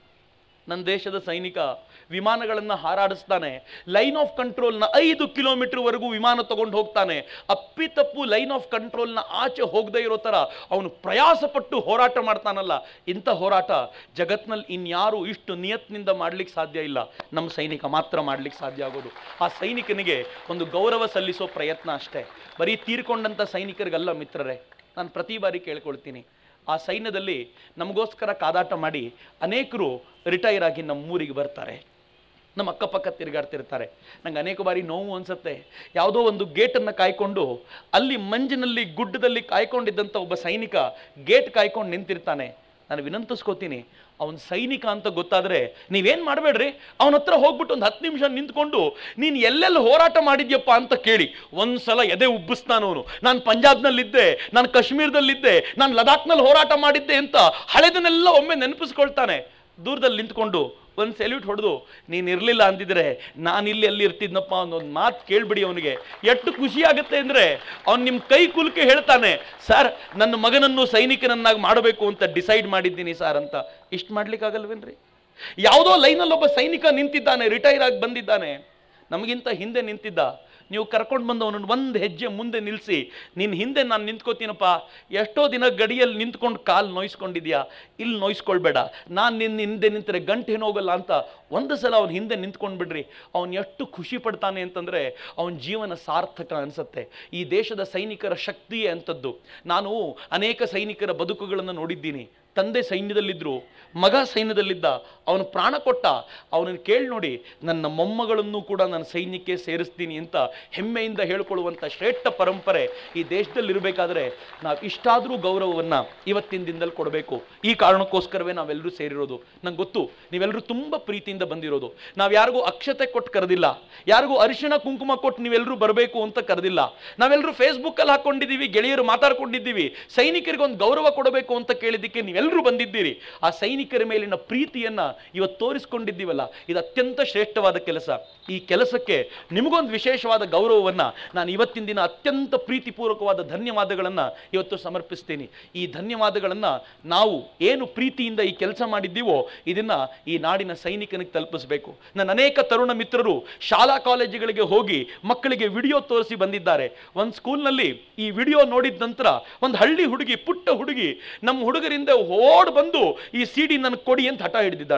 ನನ್ನ ದೇಶದ ಸೈನಿಕ ವಿಮಾನಗಳನ್ನು ಹಾರಾಡಿಸ್ತಾನೆ, ಲೈನ್ ಆಫ್ ಕಂಟ್ರೋಲ್ನ 5 ಕಿಲೋಮೀಟರ್ವರೆಗೂ ವಿಮಾನ ತಗೊಂಡು ಹೋಗ್ತಾನೆ. ಅಪ್ಪಿತಪ್ಪು ಲೈನ್ ಆಫ್ ಕಂಟ್ರೋಲ್ನ ಆಚೆ ಹೋಗದೇ ಇರೋ ಥರ ಅವನು ಪ್ರಯಾಸಪಟ್ಟು ಹೋರಾಟ ಮಾಡ್ತಾನಲ್ಲ, ಇಂಥ ಹೋರಾಟ ಜಗತ್ನಲ್ಲಿ ಇನ್ಯಾರು ಇಷ್ಟು ನಿಯತ್ನಿಂದ ಮಾಡ್ಲಿಕ್ಕೆ ಸಾಧ್ಯ ಇಲ್ಲ. ನಮ್ಮ ಸೈನಿಕ ಮಾತ್ರ ಮಾಡ್ಲಿಕ್ಕೆ ಸಾಧ್ಯ ಆಗೋದು. ಆ ಸೈನಿಕನಿಗೆ ಒಂದು ಗೌರವ ಸಲ್ಲಿಸೋ ಪ್ರಯತ್ನ ಅಷ್ಟೇ. ಬರೀ ತೀರ್ಕೊಂಡಂಥ ಸೈನಿಕರಿಗಲ್ಲ ಮಿತ್ರರೇ, ನಾನು ಪ್ರತಿ ಬಾರಿ ಕೇಳ್ಕೊಳ್ತೀನಿ, ಆ ಸೈನ್ಯದಲ್ಲಿ ನಮಗೋಸ್ಕರ ಕಾದಾಟ ಮಾಡಿ ಅನೇಕರು ರಿಟೈರ್ ಆಗಿ ನಮ್ಮೂರಿಗೆ ಬರ್ತಾರೆ, ನಮ್ಮ ಅಕ್ಕಪಕ್ಕ ತಿರುಗಾಡ್ತಿರ್ತಾರೆ. ನಂಗೆ ಅನೇಕ ಬಾರಿ ನೋವು ಅನಿಸುತ್ತೆ. ಯಾವುದೋ ಒಂದು ಗೇಟನ್ನು ಕಾಯ್ಕೊಂಡು ಅಲ್ಲಿ ಮಂಜಿನಲ್ಲಿ ಗುಡ್ಡದಲ್ಲಿ ಕಾಯ್ಕೊಂಡಿದ್ದಂಥ ಒಬ್ಬ ಸೈನಿಕ ಗೇಟ್ ಕಾಯ್ಕೊಂಡು ನಿಂತಿರ್ತಾನೆ. ನಾನು ವಿನಂತಿಸ್ಕೋತೀನಿ, ಅವನ ಸೈನಿಕ ಅಂತ ಗೊತ್ತಾದರೆ ನೀವೇನು ಮಾಡಬೇಡ್ರಿ, ಅವನ ಹತ್ರ ಹೋಗ್ಬಿಟ್ಟು ಒಂದು 10 ನಿಮಿಷ ನಿಂತ್ಕೊಂಡು ನೀನು ಎಲ್ಲೆಲ್ಲಿ ಹೋರಾಟ ಮಾಡಿದ್ಯಪ್ಪ ಅಂತ ಕೇಳಿ. ಒಂದ್ಸಲ ಎದೆ ಉಬ್ಬಿಸ್ತಾನವನು, ನಾನು ಪಂಜಾಬ್ನಲ್ಲಿದ್ದೆ, ನಾನು ಕಾಶ್ಮೀರದಲ್ಲಿದ್ದೆ, ನಾನು ಲದಾಖ್ನಲ್ಲಿ ಹೋರಾಟ ಮಾಡಿದ್ದೆ ಅಂತ ಹಳೆದನ್ನೆಲ್ಲ ಒಮ್ಮೆ ನೆನಪಿಸ್ಕೊಳ್ತಾನೆ. ದೂರದಲ್ಲಿ ನಿಂತ್ಕೊಂಡು ಒಂದು ಸೆಲ್ಯೂಟ್ ಹೊಡೆದು ನೀನು ಇರಲಿಲ್ಲ ಅಂದಿದ್ರೆ ನಾನಿಲ್ಲಿ ಎಲ್ಲಿ ಇರ್ತಿದ್ನಪ್ಪ ಅನ್ನೊಂದು ಮಾತು ಕೇಳ್ಬಿಡಿ. ಅವನಿಗೆ ಎಷ್ಟು ಖುಷಿ ಆಗುತ್ತೆ ಅಂದರೆ ಅವ್ನು ನಿಮ್ಮ ಕೈ ಕುಲುಕೆ ಹೇಳ್ತಾನೆ, ಸರ್ ನನ್ನ ಮಗನನ್ನು ಸೈನಿಕನನ್ನಾಗಿ ಮಾಡಬೇಕು ಅಂತ ಡಿಸೈಡ್ ಮಾಡಿದ್ದೀನಿ ಸರ್ ಅಂತ. ಇಷ್ಟು ಮಾಡ್ಲಿಕ್ಕಾಗಲ್ವೇನ್ರಿ? ಯಾವುದೋ ಲೈನಲ್ಲಿ ಒಬ್ಬ ಸೈನಿಕ ನಿಂತಿದ್ದಾನೆ, ರಿಟೈರ್ ಆಗಿ ಬಂದಿದ್ದಾನೆ, ನಮಗಿಂತ ಹಿಂದೆ ನಿಂತಿದ್ದ. ನೀವು ಕರ್ಕೊಂಡು ಬಂದು ಅವನನ್ನು ಒಂದು ಹೆಜ್ಜೆ ಮುಂದೆ ನಿಲ್ಲಿಸಿ, ನಿನ್ನ ಹಿಂದೆ ನಾನು ನಿಂತ್ಕೋತೀನಪ್ಪ, ಎಷ್ಟೋ ದಿನ ಗಡಿಯಲ್ಲಿ ನಿಂತ್ಕೊಂಡು ಕಾಲು ನೋಯಿಸ್ಕೊಂಡಿದ್ಯಾ, ಇಲ್ಲಿ ನೋಯಿಸ್ಕೊಳ್ಬೇಡ, ನಾನು ನಿನ್ನ ಹಿಂದೆ ನಿಂತರೆ ಗಂಟೇನು ಹೋಗಲ್ಲ ಅಂತ ಒಂದು ಸಲ ಅವನ ಹಿಂದೆ ನಿಂತ್ಕೊಂಡು ಬಿಡ್ರಿ. ಅವನು ಎಷ್ಟು ಖುಷಿ ಪಡ್ತಾನೆ ಅಂತಂದರೆ ಅವನ ಜೀವನ ಸಾರ್ಥಕ ಅನಿಸುತ್ತೆ. ಈ ದೇಶದ ಸೈನಿಕರ ಶಕ್ತಿಯೇ ಅಂಥದ್ದು. ನಾನು ಅನೇಕ ಸೈನಿಕರ ಬದುಕುಗಳನ್ನು ನೋಡಿದ್ದೀನಿ. ತಂದೆ ಸೈನ್ಯದಲ್ಲಿದ್ದರು, ಮಗ ಸೈನ್ಯದಲ್ಲಿದ್ದ, ಅವನು ಪ್ರಾಣ ಕೊಟ್ಟ. ಅವನನ್ನು ಕೇಳಿ ನೋಡಿ, ನನ್ನ ಮೊಮ್ಮಗಳನ್ನು ಕೂಡ ನಾನು ಸೈನ್ಯಕ್ಕೆ ಸೇರಿಸ್ತೀನಿ ಅಂತ ಹೆಮ್ಮೆಯಿಂದ ಹೇಳ್ಕೊಳ್ಳುವಂಥ ಶ್ರೇಷ್ಠ ಪರಂಪರೆ ಈ ದೇಶದಲ್ಲಿರಬೇಕಾದ್ರೆ ನಾವು ಇಷ್ಟಾದರೂ ಗೌರವವನ್ನು ಇವತ್ತಿನ ದಿನದಲ್ಲಿ ಕೊಡಬೇಕು. ಈ ಕಾರಣಕ್ಕೋಸ್ಕರವೇ ನಾವೆಲ್ಲರೂ ಸೇರಿರೋದು. ನಂಗೆ ಗೊತ್ತು ನೀವೆಲ್ಲರೂ ತುಂಬ ಪ್ರೀತಿಯಿಂದ ಬಂದಿರೋದು. ನಾವು ಯಾರಿಗೂ ಅಕ್ಷತೆ ಕೊಟ್ಟು ಕರೆದಿಲ್ಲ, ಯಾರಿಗೂ ಅರಿಶಿಣ ಕುಂಕುಮ ಕೊಟ್ಟು ನೀವೆಲ್ಲರೂ ಬರಬೇಕು ಅಂತ ಕರೆದಿಲ್ಲ. ನಾವೆಲ್ಲರೂ ಫೇಸ್ಬುಕ್ಕಲ್ಲಿ ಹಾಕ್ಕೊಂಡಿದ್ದೀವಿ, ಗೆಳೆಯರು ಮಾತಾಡ್ಕೊಂಡಿದ್ದೀವಿ, ಸೈನಿಕರಿಗೆ ಒಂದು ಗೌರವ ಕೊಡಬೇಕು ಅಂತ ಕೇಳಿದ್ದಕ್ಕೆ ನೀವೆಲ್ಲರೂ ಬಂದಿದ್ದೀರಿ. ಆ ಸೈನಿಕರ ಮೇಲಿನ ಪ್ರೀತಿಯನ್ನ ಇವತ್ತು ತೋರಿಸ್ಕೊಂಡಿದ್ದೀವಲ್ಲ, ಇದು ಅತ್ಯಂತ ಶ್ರೇಷ್ಠವಾದ ಕೆಲಸ. ಈ ಕೆಲಸಕ್ಕೆ ನಿಮಗೊಂದು ವಿಶೇಷವಾದ ಗೌರವವನ್ನು ನಾನು ಇವತ್ತಿನ ದಿನ ಅತ್ಯಂತ ಪ್ರೀತಿಪೂರ್ವಕವಾದ ಧನ್ಯವಾದಗಳನ್ನು ಇವತ್ತು ಸಮರ್ಪಿಸ್ತೀನಿ. ಈ ಧನ್ಯವಾದಗಳನ್ನು ನಾವು ಏನು ಪ್ರೀತಿಯಿಂದ ಈ ಕೆಲಸ ಮಾಡಿದ್ದೀವೋ ಇದನ್ನು ಈ ನಾಡಿನ ಸೈನಿಕನಿಗೆ ತಲುಪಿಸಬೇಕು. ನನ್ನ ಅನೇಕ ತರುಣ ಮಿತ್ರರು ಶಾಲಾ ಕಾಲೇಜುಗಳಿಗೆ ಹೋಗಿ ಮಕ್ಕಳಿಗೆ ವಿಡಿಯೋ ತೋರಿಸಿ ಬಂದಿದ್ದಾರೆ. ಒಂದು ಸ್ಕೂಲ್ನಲ್ಲಿ ಈ ವಿಡಿಯೋ ನೋಡಿದ ನಂತರ ಒಂದು ಹಳ್ಳಿ ಹುಡುಗಿ, ಪುಟ್ಟ ಹುಡುಗಿ, ನಮ್ಮ ಹುಡುಗರಿಂದ ಓಡ್ ಬಂದು ಈ CD ನನಗೆ ಕೊಡಿ ಅಂತ ಹಠ ಹಿಡಿದಿದ್ದಾಳೆ.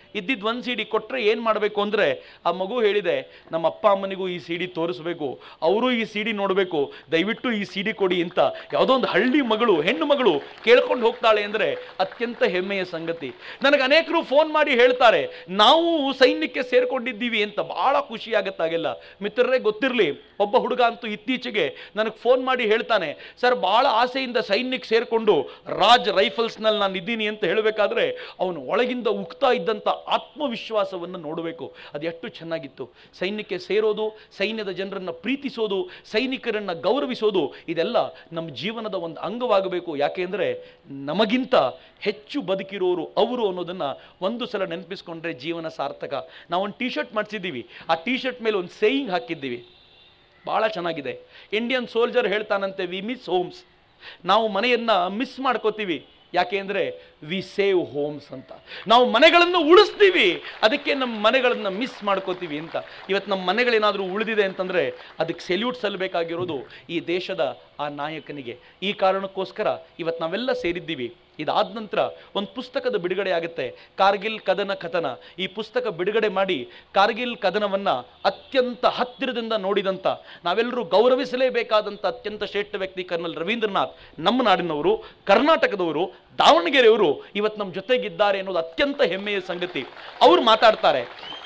ಇದ್ದಿದ್ದು ಒಂದು CD ಕೊಟ್ಟರೆ ಏನು ಮಾಡಬೇಕು ಅಂದರೆ, ಆ ಮಗು ಹೇಳಿದೆ, ನಮ್ಮ ಅಪ್ಪ ಅಮ್ಮನಿಗೂ ಈ CD ತೋರಿಸ್ಬೇಕು, ಅವರು ಈ CD ನೋಡಬೇಕು, ದಯವಿಟ್ಟು ಈ CD ಕೊಡಿ ಅಂತ ಯಾವುದೋ ಒಂದು ಹಳ್ಳಿ ಮಗಳು, ಹೆಣ್ಣು ಮಗಳು ಕೇಳ್ಕೊಂಡು ಹೋಗ್ತಾಳೆ ಅಂದರೆ ಅತ್ಯಂತ ಹೆಮ್ಮೆಯ ಸಂಗತಿ. ನನಗೆ ಅನೇಕರು ಫೋನ್ ಮಾಡಿ ಹೇಳ್ತಾರೆ, ನಾವು ಸೈನ್ಯಕ್ಕೆ ಸೇರ್ಕೊಂಡಿದ್ದೀವಿ ಅಂತ. ಬಹಳ ಖುಷಿ ಆಗುತ್ತಾಗೆಲ್ಲ. ಮಿತ್ರರೇ, ಗೊತ್ತಿರಲಿ, ಒಬ್ಬ ಹುಡುಗ ಅಂತೂ ಇತ್ತೀಚೆಗೆ ನನಗೆ ಫೋನ್ ಮಾಡಿ ಹೇಳ್ತಾನೆ, ಸರ್ ಬಹಳ ಆಸೆಯಿಂದ ಸೈನ್ಯಕ್ಕೆ ಸೇರ್ಕೊಂಡು ರಾಜ್ ರೈಫಲ್ಸ್ನಲ್ಲಿ ನಾನು ಇದ್ದೀನಿ ಅಂತ ಹೇಳಬೇಕಾದ್ರೆ ಅವನು ಒಳಗಿಂದ ಉಕ್ತಾ ಇದ್ದಂಥ ಆತ್ಮವಿಶ್ವಾಸವನ್ನು ನೋಡಬೇಕು. ಅದು ಎಷ್ಟು ಚೆನ್ನಾಗಿತ್ತು. ಸೈನ್ಯಕ್ಕೆ ಸೇರೋದು, ಸೈನ್ಯದ ಜನರನ್ನು ಪ್ರೀತಿಸೋದು, ಸೈನಿಕರನ್ನು ಗೌರವಿಸೋದು, ಇದೆಲ್ಲ ನಮ್ಮ ಜೀವನದ ಒಂದು ಅಂಗವಾಗಬೇಕು. ಯಾಕೆಂದರೆ ನಮಗಿಂತ ಹೆಚ್ಚು ಬದುಕಿರೋರು ಅವರು ಅನ್ನೋದನ್ನು ಒಂದು ಸಲ ನೆನಪಿಸ್ಕೊಂಡ್ರೆ ಜೀವನ ಸಾರ್ಥಕ. ನಾವೊಂದು ಟಿ ಶರ್ಟ್ ಮಾಡಿಸಿದ್ದೀವಿ, ಆ ಟಿ ಶರ್ಟ್ ಮೇಲೆ ಒಂದು ಸೇಯಿಂಗ್ ಹಾಕಿದ್ದೀವಿ, ಭಾಳ ಚೆನ್ನಾಗಿದೆ. ಇಂಡಿಯನ್ ಸೋಲ್ಜರ್ ಹೇಳ್ತಾನಂತೆ, ವಿ ಮಿಸ್ ಹೋಮ್ಸ್. ನಾವು ಮನೆಯನ್ನು ಮಿಸ್ ಮಾಡ್ಕೋತೀವಿ, ಯಾಕೆ ಅಂದರೆ ವಿ ಸೇವ್ ಹೋಮ್ಸ್ ಅಂತ. ನಾವು ಮನೆಗಳನ್ನು ಉಳಿಸ್ತೀವಿ, ಅದಕ್ಕೆ ನಮ್ಮ ಮನೆಗಳನ್ನು ಮಿಸ್ ಮಾಡ್ಕೋತೀವಿ ಅಂತ. ಇವತ್ತು ನಮ್ಮ ಮನೆಗಳೇನಾದರೂ ಉಳಿದಿದೆ ಅಂತಂದರೆ ಅದಕ್ಕೆ ಸೆಲ್ಯೂಟ್ ಸಲ್ಲಬೇಕಾಗಿರೋದು ಈ ದೇಶದ ಆ ನಾಯಕನಿಗೆ. ಈ ಕಾರಣಕ್ಕೋಸ್ಕರ ಇವತ್ತು ನಾವೆಲ್ಲ ಸೇರಿದ್ದೀವಿ. ಇದಾದ ನಂತರ ಒಂದು ಪುಸ್ತಕದ ಬಿಡುಗಡೆ ಆಗುತ್ತೆ, ಕಾರ್ಗಿಲ್ ಕದನ ಕಥನ. ಈ ಪುಸ್ತಕ ಬಿಡುಗಡೆ ಮಾಡಿ ಕಾರ್ಗಿಲ್ ಕದನವನ್ನು ಅತ್ಯಂತ ಹತ್ತಿರದಿಂದ ನೋಡಿದಂಥ, ನಾವೆಲ್ಲರೂ ಗೌರವಿಸಲೇಬೇಕಾದಂಥ ಅತ್ಯಂತ ಶ್ರೇಷ್ಠ ವ್ಯಕ್ತಿ ಕರ್ನಲ್ ರವೀಂದ್ರನಾಥ್, ನಮ್ಮ ನಾಡಿನವರು, ಕರ್ನಾಟಕದವರು, ದಾವಣಗೆರೆಯವರು ಇವತ್ತು ನಮ್ಮ ಜೊತೆಗಿದ್ದಾರೆ ಅನ್ನೋದು ಅತ್ಯಂತ ಹೆಮ್ಮೆಯ ಸಂಗತಿ. ಅವರು ಮಾತಾಡ್ತಾರೆ.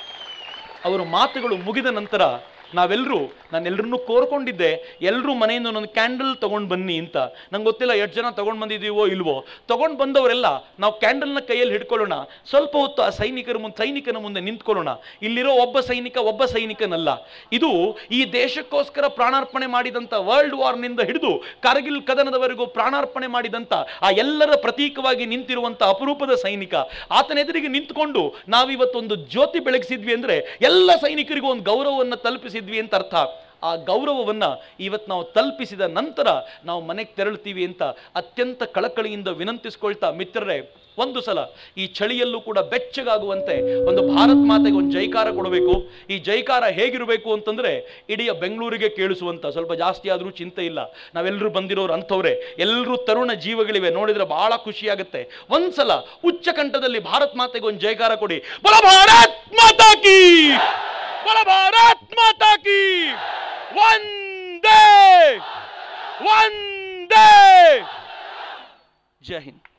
ಅವರ ಮಾತುಗಳು ಮುಗಿದ ನಂತರ ನಾನೆಲ್ಲರನ್ನೂ ಕೋರ್ಕೊಂಡಿದ್ದೆ, ಎಲ್ಲರೂ ಮನೆಯಿಂದ ಒಂದೊಂದು ಕ್ಯಾಂಡಲ್ ತೊಗೊಂಡು ಬನ್ನಿ ಅಂತ. ನಂಗೆ ಗೊತ್ತಿಲ್ಲ ಎಷ್ಟು ಜನ ತೊಗೊಂಡು ಬಂದಿದ್ದೀವೋ ಇಲ್ವೋ. ತೊಗೊಂಡು ಬಂದವರೆಲ್ಲ ನಾವು ಕ್ಯಾಂಡಲ್ನ ಕೈಯಲ್ಲಿ ಹಿಡ್ಕೊಳ್ಳೋಣ, ಸ್ವಲ್ಪ ಹೊತ್ತು ಆ ಸೈನಿಕನ ಮುಂದೆ ನಿಂತ್ಕೊಳ್ಳೋಣ. ಇಲ್ಲಿರೋ ಒಬ್ಬ ಸೈನಿಕನಲ್ಲ, ಇದು ಈ ದೇಶಕ್ಕೋಸ್ಕರ ಪ್ರಾಣಾರ್ಪಣೆ ಮಾಡಿದಂಥ, ವರ್ಲ್ಡ್ ವಾರ್ನಿಂದ ಹಿಡಿದು ಕಾರ್ಗಿಲ್ ಕದನದವರೆಗೂ ಪ್ರಾಣಾರ್ಪಣೆ ಮಾಡಿದಂಥ ಆ ಎಲ್ಲರ ಪ್ರತೀಕವಾಗಿ ನಿಂತಿರುವಂಥ ಅಪರೂಪದ ಸೈನಿಕ. ಆತನ ಎದುರಿಗೆ ನಿಂತ್ಕೊಂಡು ನಾವಿವತ್ತೊಂದು ಜ್ಯೋತಿ ಬೆಳಗಿಸಿದ್ವಿ ಅಂದರೆ ಎಲ್ಲ ಸೈನಿಕರಿಗೂ ಒಂದು ಗೌರವವನ್ನು ತಲುಪಿಸಿದ್ವಿ ಅಂತ ಅರ್ಥ. ಆ ಗೌರವವನ್ನು ಇವತ್ತು ನಾವು ತಲುಪಿಸಿದ ನಂತರ ನಾವು ಮನೆಗೆ ತೆರಳುತ್ತೀವಿ ಅಂತ ಅತ್ಯಂತ ಕಳಕಳಿಯಿಂದ ವಿನಂತಿಸ್ಕೊಳ್ತಾ, ಮಿತ್ರರೇ, ಒಂದು ಸಲ ಈ ಚಳಿಯಲ್ಲೂ ಕೂಡ ಬೆಚ್ಚಗಾಗುವಂತೆ ಒಂದು ಭಾರತ್ ಮಾತೆಗೆ ಒಂದು ಜೈಕಾರ ಕೊಡಬೇಕು. ಈ ಜೈಕಾರ ಹೇಗಿರಬೇಕು ಅಂತಂದ್ರೆ ಇಡೀ ಬೆಂಗಳೂರಿಗೆ ಕೇಳಿಸುವಂತ, ಸ್ವಲ್ಪ ಜಾಸ್ತಿ ಆದರೂ ಚಿಂತೆ ಇಲ್ಲ, ನಾವೆಲ್ಲರೂ ಬಂದಿರೋರು ಅಂಥವ್ರೆ, ಎಲ್ಲರೂ ತರುಣ ಜೀವಗಳಿವೆ, ನೋಡಿದ್ರೆ ಬಹಳ ಖುಷಿಯಾಗುತ್ತೆ. ಒಂದ್ಸಲ ಉಚ್ಚ ಕಂಠದಲ್ಲಿ ಭಾರತ್ ಮಾತೆಗೆ ಒಂದು ಜೈಕಾರ ಕೊಡಿ. ಬಲ ಭಾರತ್ ಮಾತಾ ಕೀ, ಬಲ ಭಾರತ್ ಮಾತಾ ಕೀ, ವಂದೇ ವಂದೇ. ಜೈ ಹಿಂದ್.